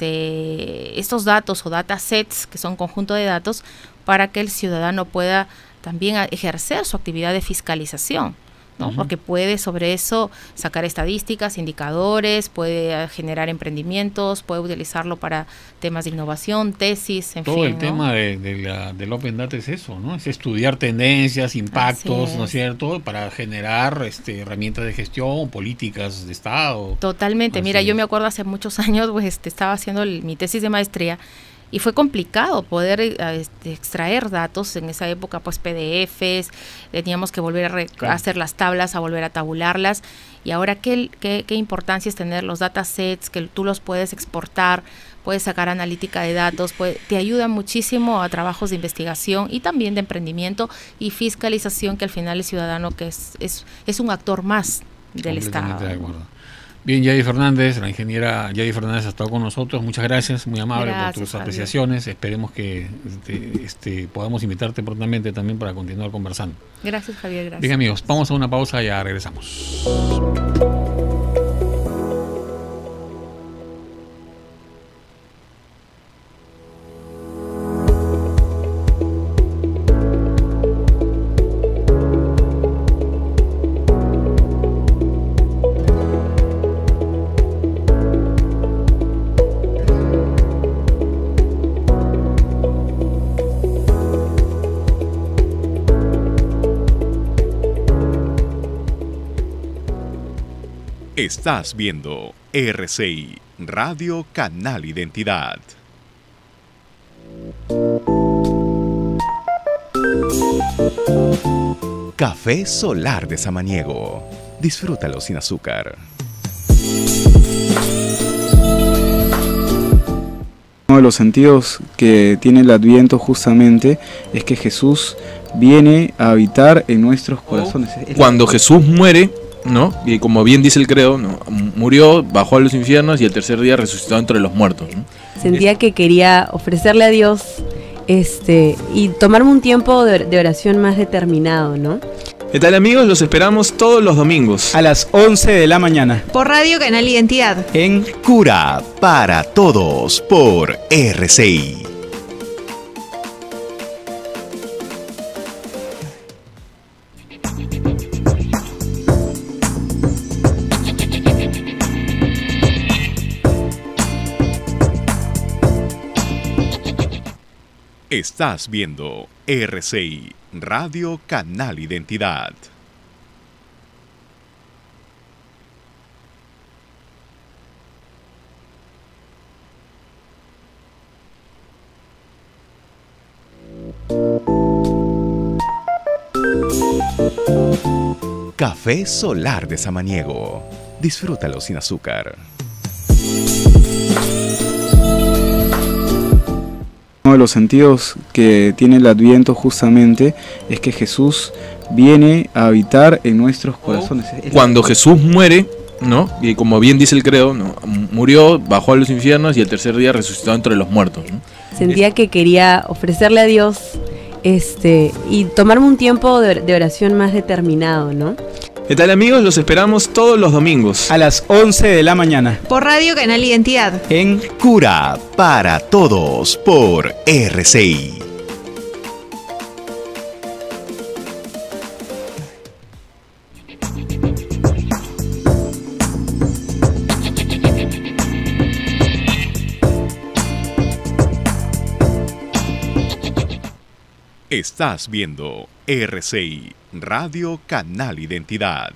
este estos datos o datasets, que son conjunto de datos, para que el ciudadano pueda también ejercer su actividad de fiscalización, ¿no? Uh-huh. Porque puede sobre eso sacar estadísticas, indicadores, puede generar emprendimientos, puede utilizarlo para temas de innovación, tesis, en
Todo
fin.
el
¿no?
tema de, de la, del Open Data es eso, ¿no? Es estudiar tendencias, impactos, es. ¿no es cierto? Para generar este, herramientas de gestión, políticas de Estado.
Totalmente. Así Mira, es. yo me acuerdo hace muchos años, pues este, estaba haciendo el, mi tesis de maestría y fue complicado poder este, extraer datos en esa época, pues P D Efes, teníamos que volver a, re, a hacer las tablas, a volver a tabularlas, y ahora qué, qué, qué importancia es tener los datasets, que tú los puedes exportar, puedes sacar analítica de datos, puede, te ayuda muchísimo a trabajos de investigación y también de emprendimiento y fiscalización, que al final el ciudadano que es, es, es un actor más del Estado.
De acuerdo. Bien, Yadi Fernández, la ingeniera Yadi Fernández ha estado con nosotros. Muchas gracias, muy amable gracias, por tus Javier. apreciaciones. Esperemos que este, este, podamos invitarte prontamente también para continuar conversando.
Gracias, Javier. Gracias.
Bien, amigos, vamos a una pausa y ya regresamos.
Estás viendo R C I, Radio Canal Identidad. Café Solar de Samaniego. Disfrútalo sin azúcar.
Uno de los sentidos que tiene el Adviento justamente es que Jesús viene a habitar en nuestros corazones.
Cuando Jesús muere, ¿no? Y como bien dice el credo, ¿no? Murió, bajó a los infiernos y el tercer día resucitó entre los muertos, ¿no?
Sentía que quería ofrecerle a Dios este y tomarme un tiempo de, de oración más determinado, ¿no?
¿Qué tal, amigos? Los esperamos todos los domingos
a las once de la mañana
por Radio Canal Identidad
en Cura para Todos por R C I. Estás viendo R C I, Radio Canal Identidad. Café Solar de Samaniego. Disfrútalo sin azúcar.
Uno de los sentidos que tiene el Adviento justamente es que Jesús viene a habitar en nuestros corazones.
Cuando Jesús muere, ¿no? Y como bien dice el credo, ¿no? Murió, bajó a los infiernos y el tercer día resucitó entre los muertos, ¿no?
Sentía que quería ofrecerle a Dios este y tomarme un tiempo de, de oración más determinado, ¿no?
¿Qué tal, amigos? Los esperamos todos los domingos
a las once de la mañana
por Radio Canal Identidad
en Cura para Todos por R C I. Estás viendo R C I, Radio Canal Identidad.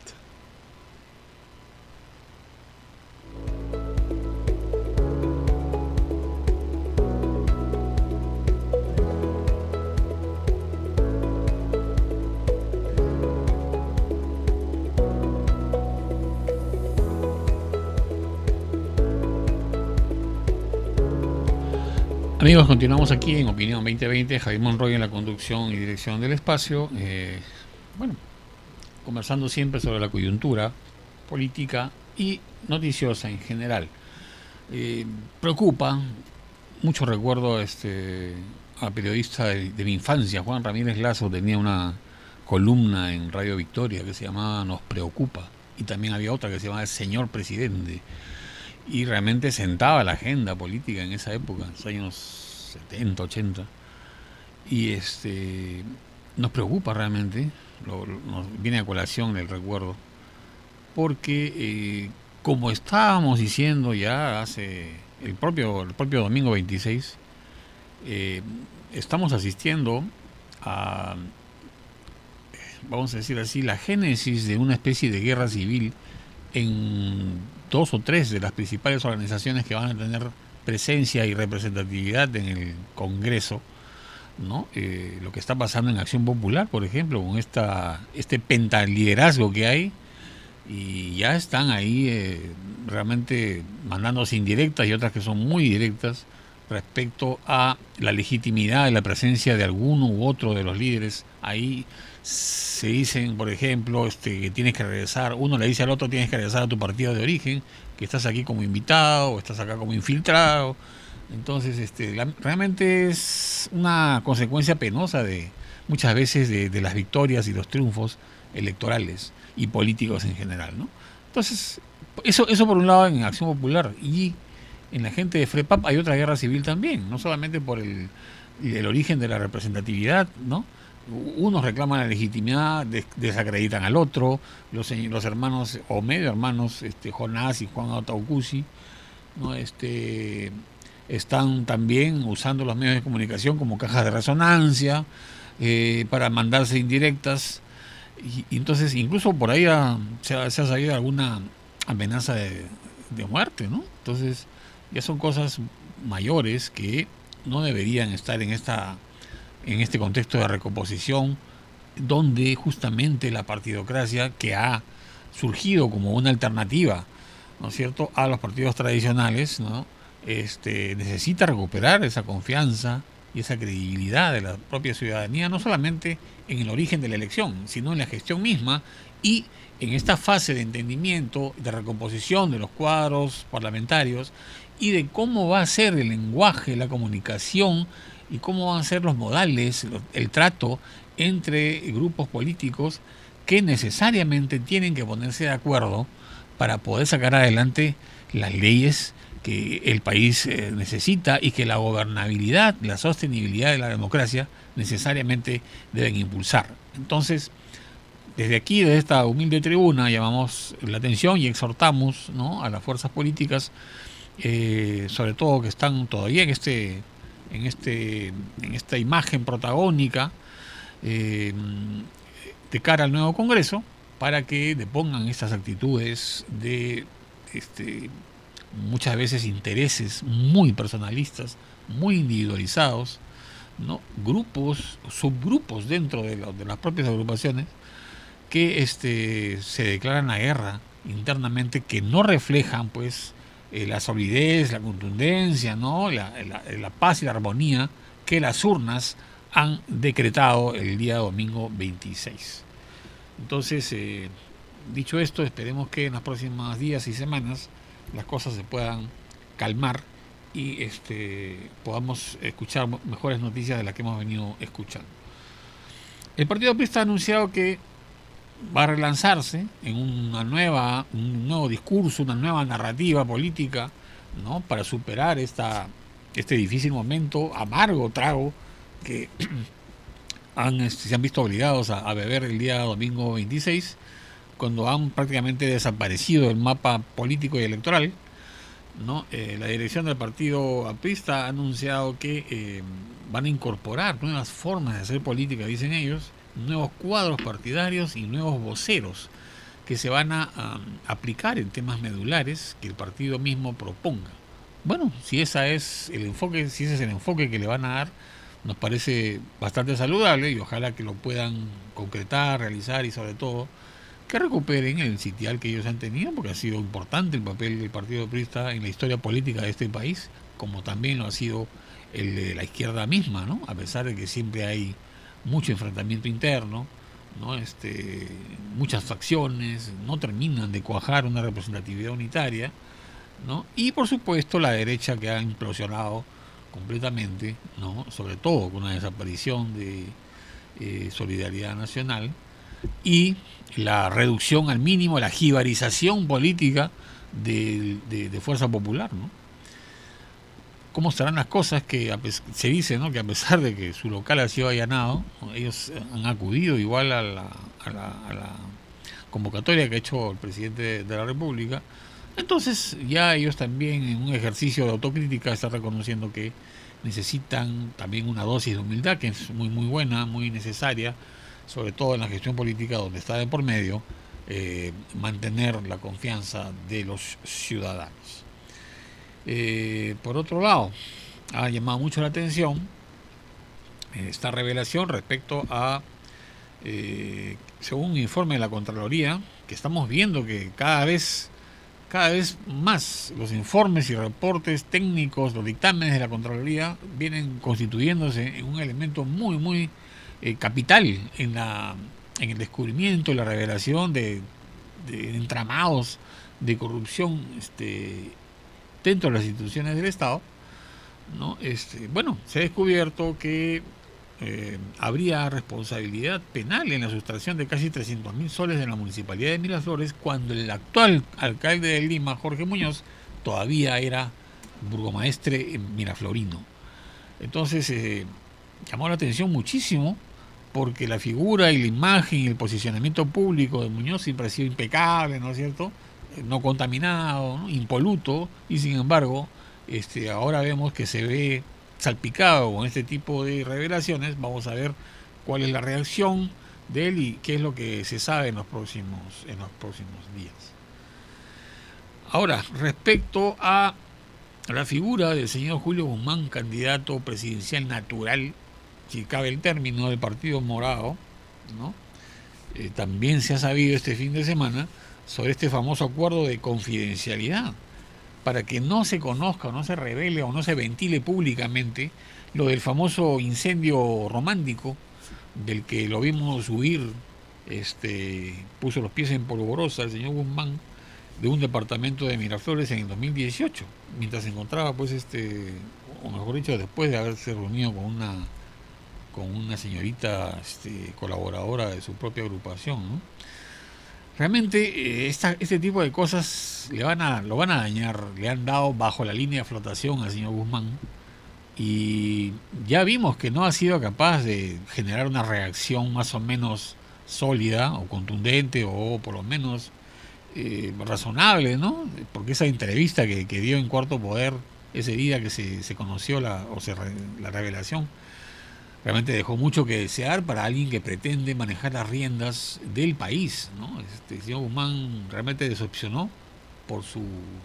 Amigos, continuamos aquí en Opinión veinte veinte, Javier Monroy en la conducción y dirección del espacio. Eh, bueno, conversando siempre sobre la coyuntura política y noticiosa en general. Eh, preocupa, mucho recuerdo este, a periodista de, de mi infancia, Juan Ramírez Lazo, tenía una columna en Radio Victoria que se llamaba Nos Preocupa, y también había otra que se llamaba El Señor Presidente. Y realmente sentaba la agenda política en esa época, en los años setenta, ochenta. Y este nos preocupa realmente, lo, lo, nos viene a colación el recuerdo, porque eh, como estábamos diciendo ya hace el propio, el propio domingo veintiséis, eh, estamos asistiendo a, vamos a decir así, la génesis de una especie de guerra civil en dos o tres de las principales organizaciones que van a tener presencia y representatividad en el Congreso, ¿no? Eh, lo que está pasando en Acción Popular, por ejemplo, con esta este pentaliderazgo que hay, y ya están ahí eh, realmente mandándose indirectas y otras que son muy directas respecto a la legitimidad de la presencia de alguno u otro de los líderes. Ahí se dicen, por ejemplo, este, que tienes que regresar, uno le dice al otro, tienes que regresar a tu partido de origen, que estás aquí como invitado o estás acá como infiltrado. Entonces, este, la, realmente es una consecuencia penosa de muchas veces de, de las victorias y los triunfos electorales y políticos en general, ¿no? Entonces, eso, eso por un lado en Acción Popular, y en la gente de FREPAP hay otra guerra civil también, no solamente por el, el origen de la representatividad, ¿no? Unos reclaman la legitimidad, des, desacreditan al otro, los, los hermanos o medio hermanos, este, Jonás y Juan Ataucusi, ¿no? Este, están también usando los medios de comunicación como cajas de resonancia eh, para mandarse indirectas, y, y entonces incluso por ahí ha, se, ha, se ha sabido alguna amenaza de, de muerte, ¿no? Entonces ya son cosas mayores que no deberían estar en esta en este contexto de recomposición, donde justamente la partidocracia, que ha surgido como una alternativa, ¿no es cierto?, a los partidos tradicionales, ¿no?, este, necesita recuperar esa confianza y esa credibilidad de la propia ciudadanía, no solamente en el origen de la elección, sino en la gestión misma, y en esta fase de entendimiento, de recomposición de los cuadros parlamentarios y de cómo va a ser el lenguaje, la comunicación y cómo van a ser los modales, el trato entre grupos políticos que necesariamente tienen que ponerse de acuerdo para poder sacar adelante las leyes que el país eh, necesita y que la gobernabilidad, la sostenibilidad de la democracia necesariamente deben impulsar. Entonces, desde aquí, desde esta humilde tribuna, llamamos la atención y exhortamos, ¿no?, a las fuerzas políticas, eh, sobre todo que están todavía en este en este en esta imagen protagónica eh, de cara al nuevo Congreso, para que depongan estas actitudes de este, muchas veces intereses muy personalistas, muy individualizados, ¿no?, grupos, subgrupos dentro de, la, de las propias agrupaciones que este, se declaran la guerra internamente, que no reflejan pues Eh, la solidez, la contundencia, ¿no?, la, la, la paz y la armonía que las urnas han decretado el día domingo veintiséis. Entonces, eh, dicho esto, esperemos que en los próximos días y semanas las cosas se puedan calmar y este, podamos escuchar mejores noticias de las que hemos venido escuchando. El Partido Aprista ha anunciado que va a relanzarse en una nueva, un nuevo discurso, una nueva narrativa política, ¿no?, para superar esta, este difícil momento, amargo trago que han, se han visto obligados a, a beber el día domingo veintiséis, cuando han prácticamente desaparecido el mapa político y electoral, ¿no? Eh, la dirección del Partido Aprista ha anunciado que eh, van a incorporar nuevas formas de hacer política, dicen ellos, nuevos cuadros partidarios y nuevos voceros que se van a, a aplicar en temas medulares que el partido mismo proponga. Bueno, si esa es el enfoque, si ese es el enfoque que le van a dar, nos parece bastante saludable, y ojalá que lo puedan concretar, realizar, y sobre todo que recuperen el sitial que ellos han tenido, porque ha sido importante el papel del Partido Aprista en la historia política de este país, como también lo ha sido el de la izquierda misma, ¿no?, a pesar de que siempre hay mucho enfrentamiento interno, ¿no?, este, muchas facciones, no terminan de cuajar una representatividad unitaria, ¿no?, y por supuesto la derecha, que ha implosionado completamente, ¿no?, sobre todo con la desaparición de eh, Solidaridad Nacional y la reducción al mínimo, la jibarización política de, de, de Fuerza Popular, ¿no? ¿Cómo estarán las cosas? Que a se dice, ¿no?, que a pesar de que su local ha sido allanado, ¿no?, ellos han acudido igual a la, a, la, a la convocatoria que ha hecho el presidente de la República. Entonces ya ellos también, en un ejercicio de autocrítica, están reconociendo que necesitan también una dosis de humildad, que es muy muy buena, muy necesaria, sobre todo en la gestión política, donde está de por medio eh, mantener la confianza de los ciudadanos. Eh, por otro lado, ha llamado mucho la atención esta revelación respecto a, eh, según un informe de la Contraloría, que estamos viendo que cada vez, cada vez más los informes y reportes técnicos, los dictámenes de la Contraloría vienen constituyéndose en un elemento muy, muy eh, capital en, la, en el descubrimiento y la revelación de, de entramados de corrupción este, dentro de las instituciones del Estado, ¿no? Este, bueno, se ha descubierto que Eh, habría responsabilidad penal en la sustracción de casi trescientos mil soles de la Municipalidad de Miraflores cuando el actual alcalde de Lima, Jorge Muñoz, todavía era burgomaestre miraflorino. Entonces eh, llamó la atención muchísimo porque la figura y la imagen y el posicionamiento público de Muñoz siempre ha sido impecable, ¿no es cierto? No contaminado, ¿no? Impoluto, y sin embargo este, ahora vemos que se ve salpicado con este tipo de revelaciones. Vamos a ver cuál es la reacción de él y qué es lo que se sabe en los próximos, en los próximos días. Ahora, respecto a la figura del señor Julio Guzmán, candidato presidencial natural, si cabe el término, del Partido Morado, ¿no? Eh, también se ha sabido este fin de semana sobre este famoso acuerdo de confidencialidad, para que no se conozca o no se revele o no se ventile públicamente lo del famoso incendio romántico del que lo vimos huir, este, puso los pies en polvorosa el señor Guzmán, de un departamento de Miraflores en el dos mil dieciocho, mientras se encontraba, pues, este, o mejor dicho, después de haberse reunido con una con una señorita este, colaboradora de su propia agrupación, ¿no? Realmente eh, esta, este tipo de cosas le van a, lo van a dañar, le han dado bajo la línea de flotación al señor Guzmán y ya vimos que no ha sido capaz de generar una reacción más o menos sólida o contundente o por lo menos eh, razonable, ¿no? Porque esa entrevista que, que dio en Cuarto Poder ese día que se, se conoció la, o se, la revelación, realmente dejó mucho que desear para alguien que pretende manejar las riendas del país, ¿no? Este, el señor Guzmán realmente decepcionó por su,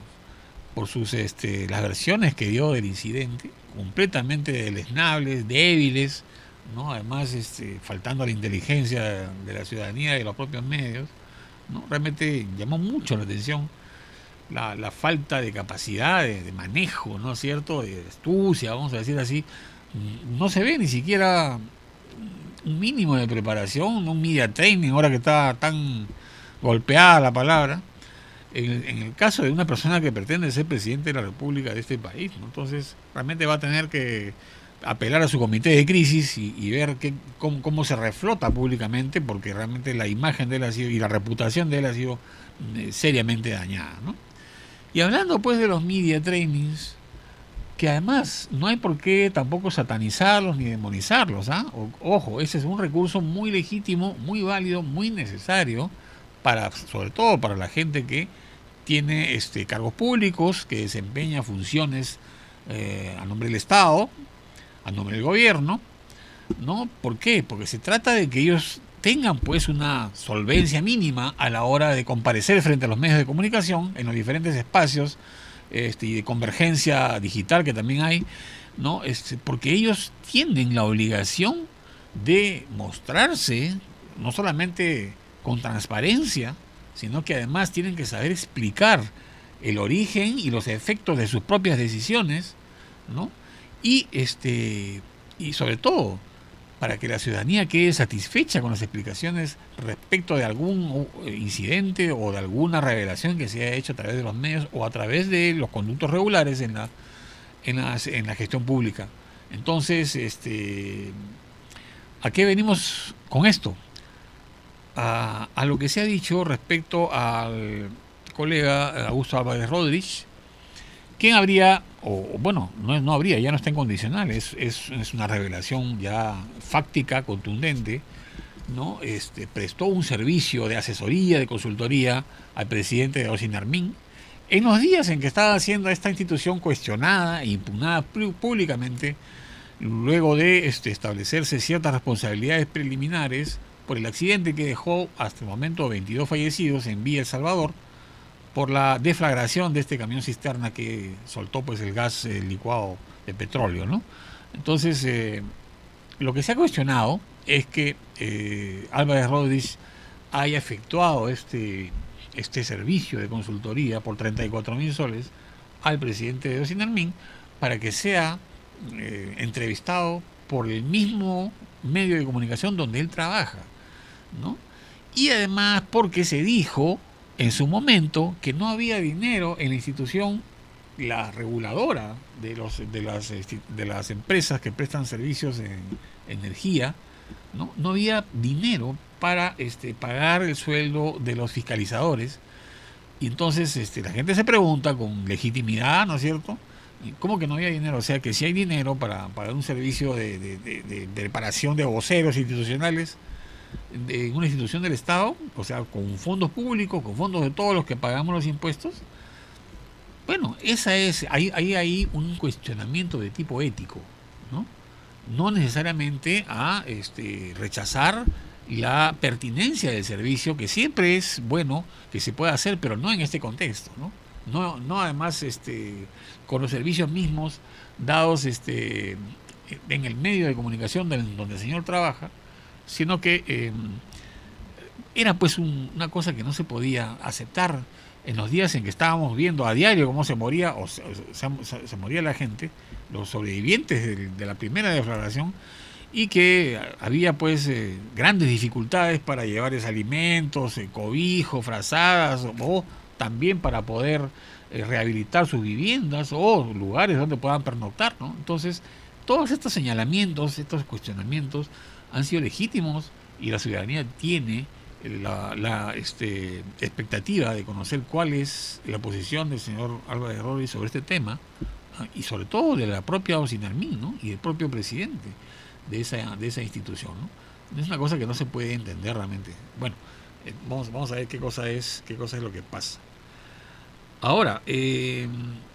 por sus este, las versiones que dio del incidente, completamente deleznables, débiles, ¿no? Además este, faltando a la inteligencia de la ciudadanía y de los propios medios, ¿no? Realmente llamó mucho la atención la, la falta de capacidad de, de manejo, ¿no es cierto?, de astucia, vamos a decir así. No se ve ni siquiera un mínimo de preparación, un media training, ahora que está tan golpeada la palabra, en, en el caso de una persona que pretende ser presidente de la República de este país, ¿no? Entonces realmente va a tener que apelar a su comité de crisis y, y ver qué, cómo, cómo se reflota públicamente, porque realmente la imagen de él ha sido, y la reputación de él ha sido eh, seriamente dañada, ¿no? Y hablando pues de los media trainings, que además no hay por qué tampoco satanizarlos ni demonizarlos, ¿ah? O, ojo, ese es un recurso muy legítimo, muy válido, muy necesario, para, sobre todo para la gente que tiene este, cargos públicos, que desempeña funciones eh, a nombre del Estado, a nombre del gobierno, ¿no? ¿Por qué? Porque se trata de que ellos tengan pues una solvencia mínima a la hora de comparecer frente a los medios de comunicación en los diferentes espacios Este, y de convergencia digital que también hay, ¿no? Este, porque ellos tienen la obligación de mostrarse no solamente con transparencia, sino que además tienen que saber explicar el origen y los efectos de sus propias decisiones, ¿no? Y este y sobre todo para que la ciudadanía quede satisfecha con las explicaciones respecto de algún incidente o de alguna revelación que se haya hecho a través de los medios o a través de los conductos regulares en la en la, en la gestión pública. Entonces, este, ¿a qué venimos con esto? A, a lo que se ha dicho respecto al colega Augusto Álvarez Rodríguez, quien habría, o bueno, no, no habría, ya no está en condicional, es, es, es una revelación ya fáctica, contundente, ¿no? Este, prestó un servicio de asesoría, de consultoría al presidente de Osinarmín en los días en que estaba siendo esta institución cuestionada e impugnada públicamente, luego de este, establecerse ciertas responsabilidades preliminares por el accidente que dejó hasta el momento veintidós fallecidos en Villa El Salvador, por la deflagración de este camión cisterna que soltó pues el gas eh, licuado de petróleo, ¿no? Entonces, eh, lo que se ha cuestionado es que eh, Álvarez Rodríguez haya efectuado este, este servicio de consultoría por treinta y cuatro mil soles al presidente de Osinarmin para que sea eh, entrevistado por el mismo medio de comunicación donde él trabaja, ¿no? Y además porque se dijo en su momento que no había dinero en la institución, la reguladora de los de las de las empresas que prestan servicios en energía, no no había dinero para este pagar el sueldo de los fiscalizadores. Y entonces este la gente se pregunta con legitimidad, ¿no es cierto? ¿Cómo que no había dinero? O sea, que si hay dinero para pagar un servicio de, de, de, de preparación de voceros institucionales de una institución del Estado, o sea, con fondos públicos, con fondos de todos los que pagamos los impuestos. Bueno, esa es, ahí hay, hay un cuestionamiento de tipo ético, ¿no? No necesariamente a este, rechazar la pertinencia del servicio, que siempre es bueno que se pueda hacer, pero no en este contexto, ¿no? No, no además este, con los servicios mismos dados este, en el medio de comunicación donde el señor trabaja, sino que eh, era pues un, una cosa que no se podía aceptar en los días en que estábamos viendo a diario cómo se moría o se, se, se moría la gente, los sobrevivientes de, de la primera deflagración, y que había pues eh, grandes dificultades para llevarles alimentos, eh, cobijo, frazadas, o, o también para poder eh, rehabilitar sus viviendas o lugares donde puedan pernoctar, ¿no? Entonces, todos estos señalamientos, estos cuestionamientos han sido legítimos y la ciudadanía tiene la, la este, expectativa de conocer cuál es la posición del señor Álvarez Rodríguez sobre este tema, y sobre todo de la propia Osinarmin, ¿no? Y del propio presidente de esa, de esa institución, ¿no? Es una cosa que no se puede entender realmente. Bueno, eh, vamos, vamos a ver qué cosa es, qué cosa es lo que pasa. Ahora, eh,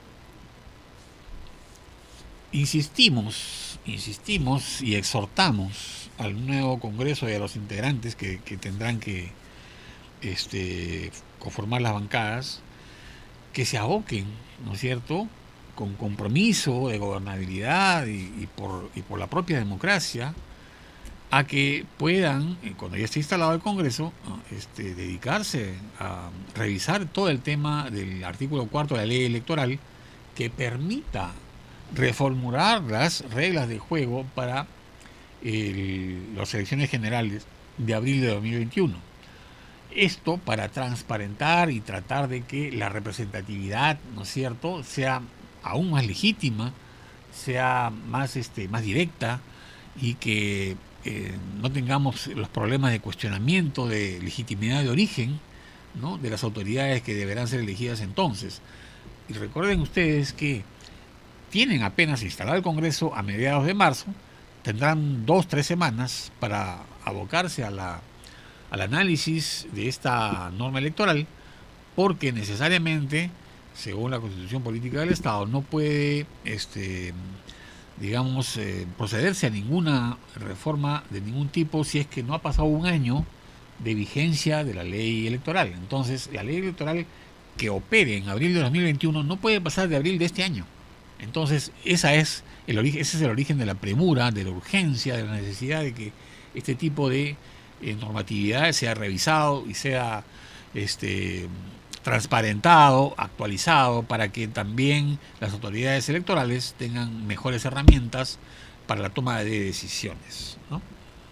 insistimos, insistimos y exhortamos al nuevo Congreso y a los integrantes que, que tendrán que este, conformar las bancadas, que se aboquen, ¿no es cierto?, con compromiso de gobernabilidad y, y, por, y por la propia democracia, a que puedan, cuando ya esté instalado el Congreso, este, dedicarse a revisar todo el tema del artículo cuarto de la ley electoral, que permita reformular las reglas de juego para el, las elecciones generales de abril de dos mil veintiuno. Esto para transparentar y tratar de que la representatividad, ¿no es cierto?, sea aún más legítima, sea más, este, más directa, y que eh, no tengamos los problemas de cuestionamiento de legitimidad de origen, ¿no?, de las autoridades que deberán ser elegidas entonces. Y recuerden ustedes que tienen apenas instalado el Congreso a mediados de marzo, tendrán dos, tres semanas para abocarse a la, al análisis de esta norma electoral, porque necesariamente, según la Constitución Política del Estado, no puede, este, digamos, eh, procederse a ninguna reforma de ningún tipo si es que no ha pasado un año de vigencia de la ley electoral. Entonces, la ley electoral que opere en abril de dos mil veintiuno no puede pasar de abril de este año. Entonces, esa es el origen, ese es el origen de la premura, de la urgencia, de la necesidad de que este tipo de eh, normatividad sea revisado y sea este, transparentado, actualizado, para que también las autoridades electorales tengan mejores herramientas para la toma de decisiones, ¿no?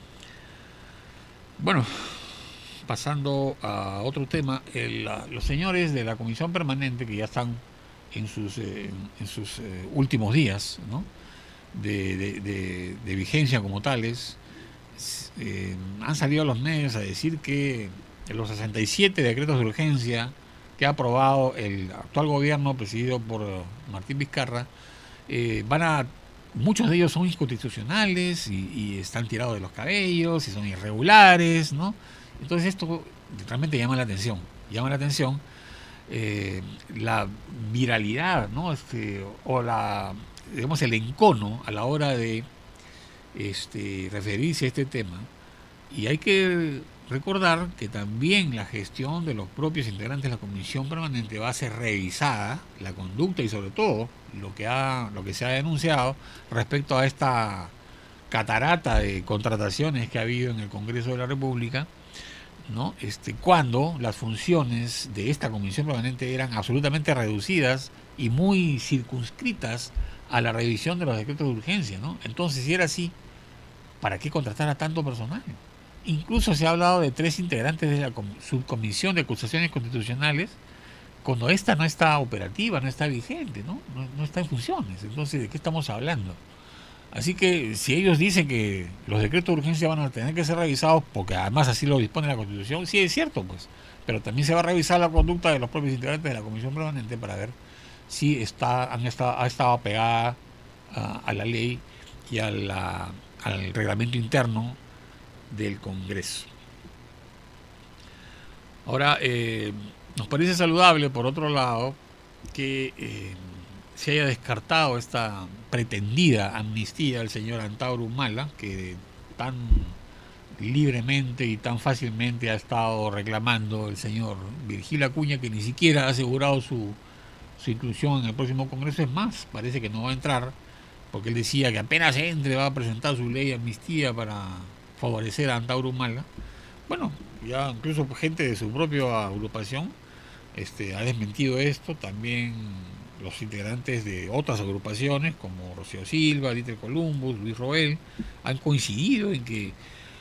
Bueno, pasando a otro tema, el, la, los señores de la Comisión Permanente, que ya están en sus, eh, en sus eh, últimos días, ¿no?, de, de, de, de vigencia como tales, eh, han salido a los medios a decir que los sesenta y siete decretos de urgencia que ha aprobado el actual gobierno presidido por Martín Vizcarra, eh, van a, muchos de ellos son inconstitucionales y, y están tirados de los cabellos y son irregulares, ¿no? Entonces esto realmente llama la atención, llama la atención eh, la viralidad, ¿no?, este, o la, digamos, el encono a la hora de este, referirse a este tema. Y hay que recordar que también la gestión de los propios integrantes de la comisión permanente va a ser revisada, la conducta y sobre todo lo que ha, lo que se ha denunciado respecto a esta catarata de contrataciones que ha habido en el Congreso de la República, ¿no? Este, cuando las funciones de esta comisión permanente eran absolutamente reducidas y muy circunscritas a la revisión de los decretos de urgencia, ¿no? Entonces, si era así, ¿para qué contratar a tanto personal? Incluso se ha hablado de tres integrantes de la subcomisión de acusaciones constitucionales cuando esta no está operativa, no está vigente, ¿no? No, no está en funciones. Entonces, ¿de qué estamos hablando? Así que si ellos dicen que los decretos de urgencia van a tener que ser revisados, porque además así lo dispone la Constitución, sí es cierto, pues, pero también se va a revisar la conducta de los propios integrantes de la comisión permanente para ver si está, han estado, ha estado apegada a, a la ley y a la, al reglamento interno del Congreso. Ahora, eh, nos parece saludable, por otro lado, que eh, se haya descartado esta pretendida amnistía del señor Antauro Humala, que tan libremente y tan fácilmente ha estado reclamando el señor Virgilio Acuña, que ni siquiera ha asegurado su, su inclusión en el próximo Congreso. Es más, parece que no va a entrar, porque él decía que apenas entre va a presentar su ley de amnistía para favorecer a Antauro Humala. Bueno, ya incluso gente de su propia agrupación este, ha desmentido esto, también los integrantes de otras agrupaciones como Rocío Silva, Dieter Columbus, Luis Roel, han coincidido en que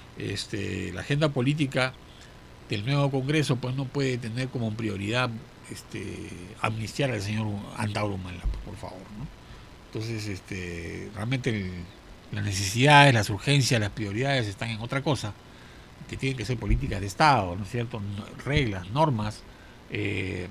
este, la agenda política del nuevo Congreso pues no puede tener como prioridad este, amnistiar al señor Antauro Humala, por favor, ¿no? Entonces, este, realmente el, las necesidades, las urgencias, las prioridades están en otra cosa, que tienen que ser políticas de Estado, ¿no es cierto? Reglas, normas, eh,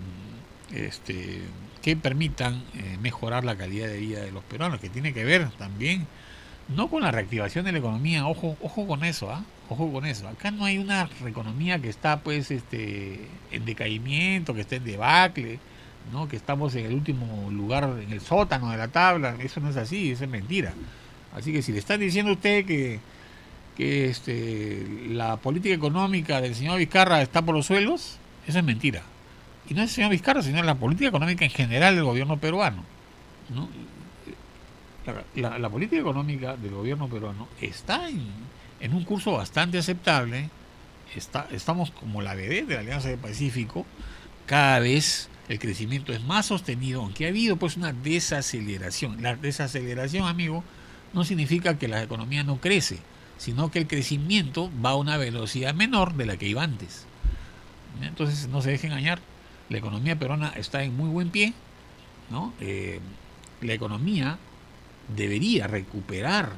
este, que permitan eh, mejorar la calidad de vida de los peruanos, que tiene que ver también no con la reactivación de la economía, ojo, ojo con eso, ¿ah? Ojo con eso. Acá no hay una economía que está pues este en decaimiento, que esté en debacle, ¿no? Que estamos en el último lugar, en el sótano de la tabla. Eso no es así, eso es mentira. Así que si le están diciendo a usted que, que este, la política económica del señor Vizcarra está por los suelos, eso es mentira. Y no es el señor Vizcarra, sino la política económica en general del gobierno peruano, ¿no? La, la, la política económica del gobierno peruano está en, en un curso bastante aceptable. Está, estamos como la vedette de la Alianza del Pacífico. Cada vez el crecimiento es más sostenido, aunque ha habido pues una desaceleración. La desaceleración, amigo, no significa que la economía no crece, sino que el crecimiento va a una velocidad menor de la que iba antes. Entonces no se deje engañar. La economía peruana está en muy buen pie, ¿no? Eh, la economía debería recuperar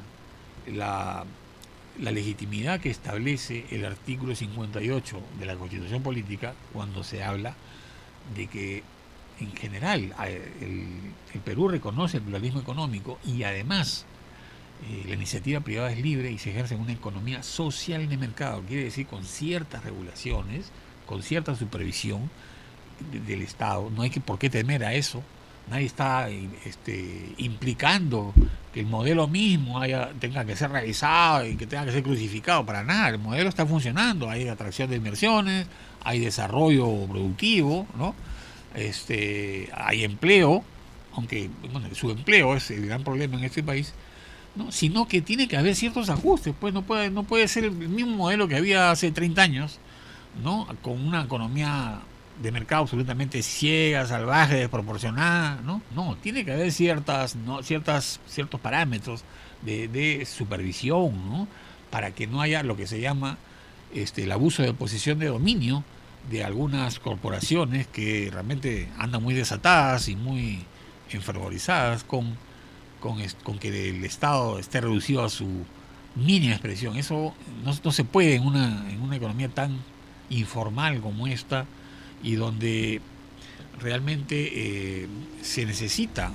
la, la legitimidad que establece el artículo cincuenta y ocho de la Constitución Política cuando se habla de que en general el, el Perú reconoce el pluralismo económico y además eh, la iniciativa privada es libre y se ejerce en una economía social de mercado, quiere decir con ciertas regulaciones, con cierta supervisión del Estado. No hay que por qué temer a eso. Nadie está este, implicando que el modelo mismo haya, tenga que ser revisado y que tenga que ser crucificado, para nada. El modelo está funcionando, hay atracción de inversiones, hay desarrollo productivo, ¿no? Este, hay empleo, aunque bueno, el subempleo es el gran problema en este país, ¿no? Sino que tiene que haber ciertos ajustes, pues no puede, no puede ser el mismo modelo que había hace treinta años, ¿no? Con una economía de mercado absolutamente ciega, salvaje, desproporcionada, ¿no? No, tiene que haber ciertas, ¿no? ciertas, ciertos parámetros de, de supervisión, ¿no? Para que no haya lo que se llama este, el abuso de posición de dominio de algunas corporaciones que realmente andan muy desatadas y muy enfervorizadas con, con, con que el Estado esté reducido a su mínima expresión. Eso no, no se puede en una, en una economía tan informal como esta, y donde realmente eh, se necesita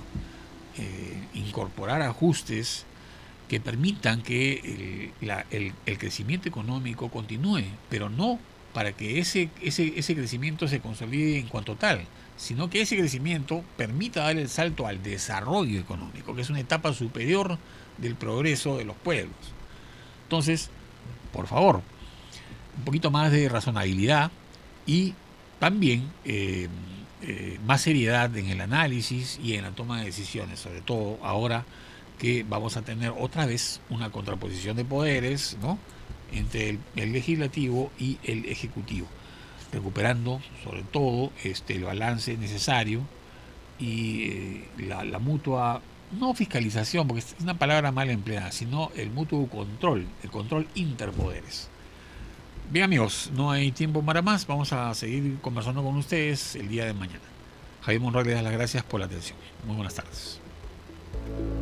eh, incorporar ajustes que permitan que el, la, el, el crecimiento económico continúe, pero no para que ese, ese, ese crecimiento se consolide en cuanto tal, sino que ese crecimiento permita dar el salto al desarrollo económico, que es una etapa superior del progreso de los pueblos. Entonces, por favor, un poquito más de razonabilidad y también eh, eh, más seriedad en el análisis y en la toma de decisiones, sobre todo ahora que vamos a tener otra vez una contraposición de poderes, ¿no?, entre el, el legislativo y el ejecutivo, recuperando sobre todo este, el balance necesario y eh, la, la mutua, no fiscalización, porque es una palabra mal empleada, sino el mutuo control, el control interpoderes. Bien, amigos, no hay tiempo para más, vamos a seguir conversando con ustedes el día de mañana. Javier Monroy les da las gracias por la atención. Muy buenas tardes.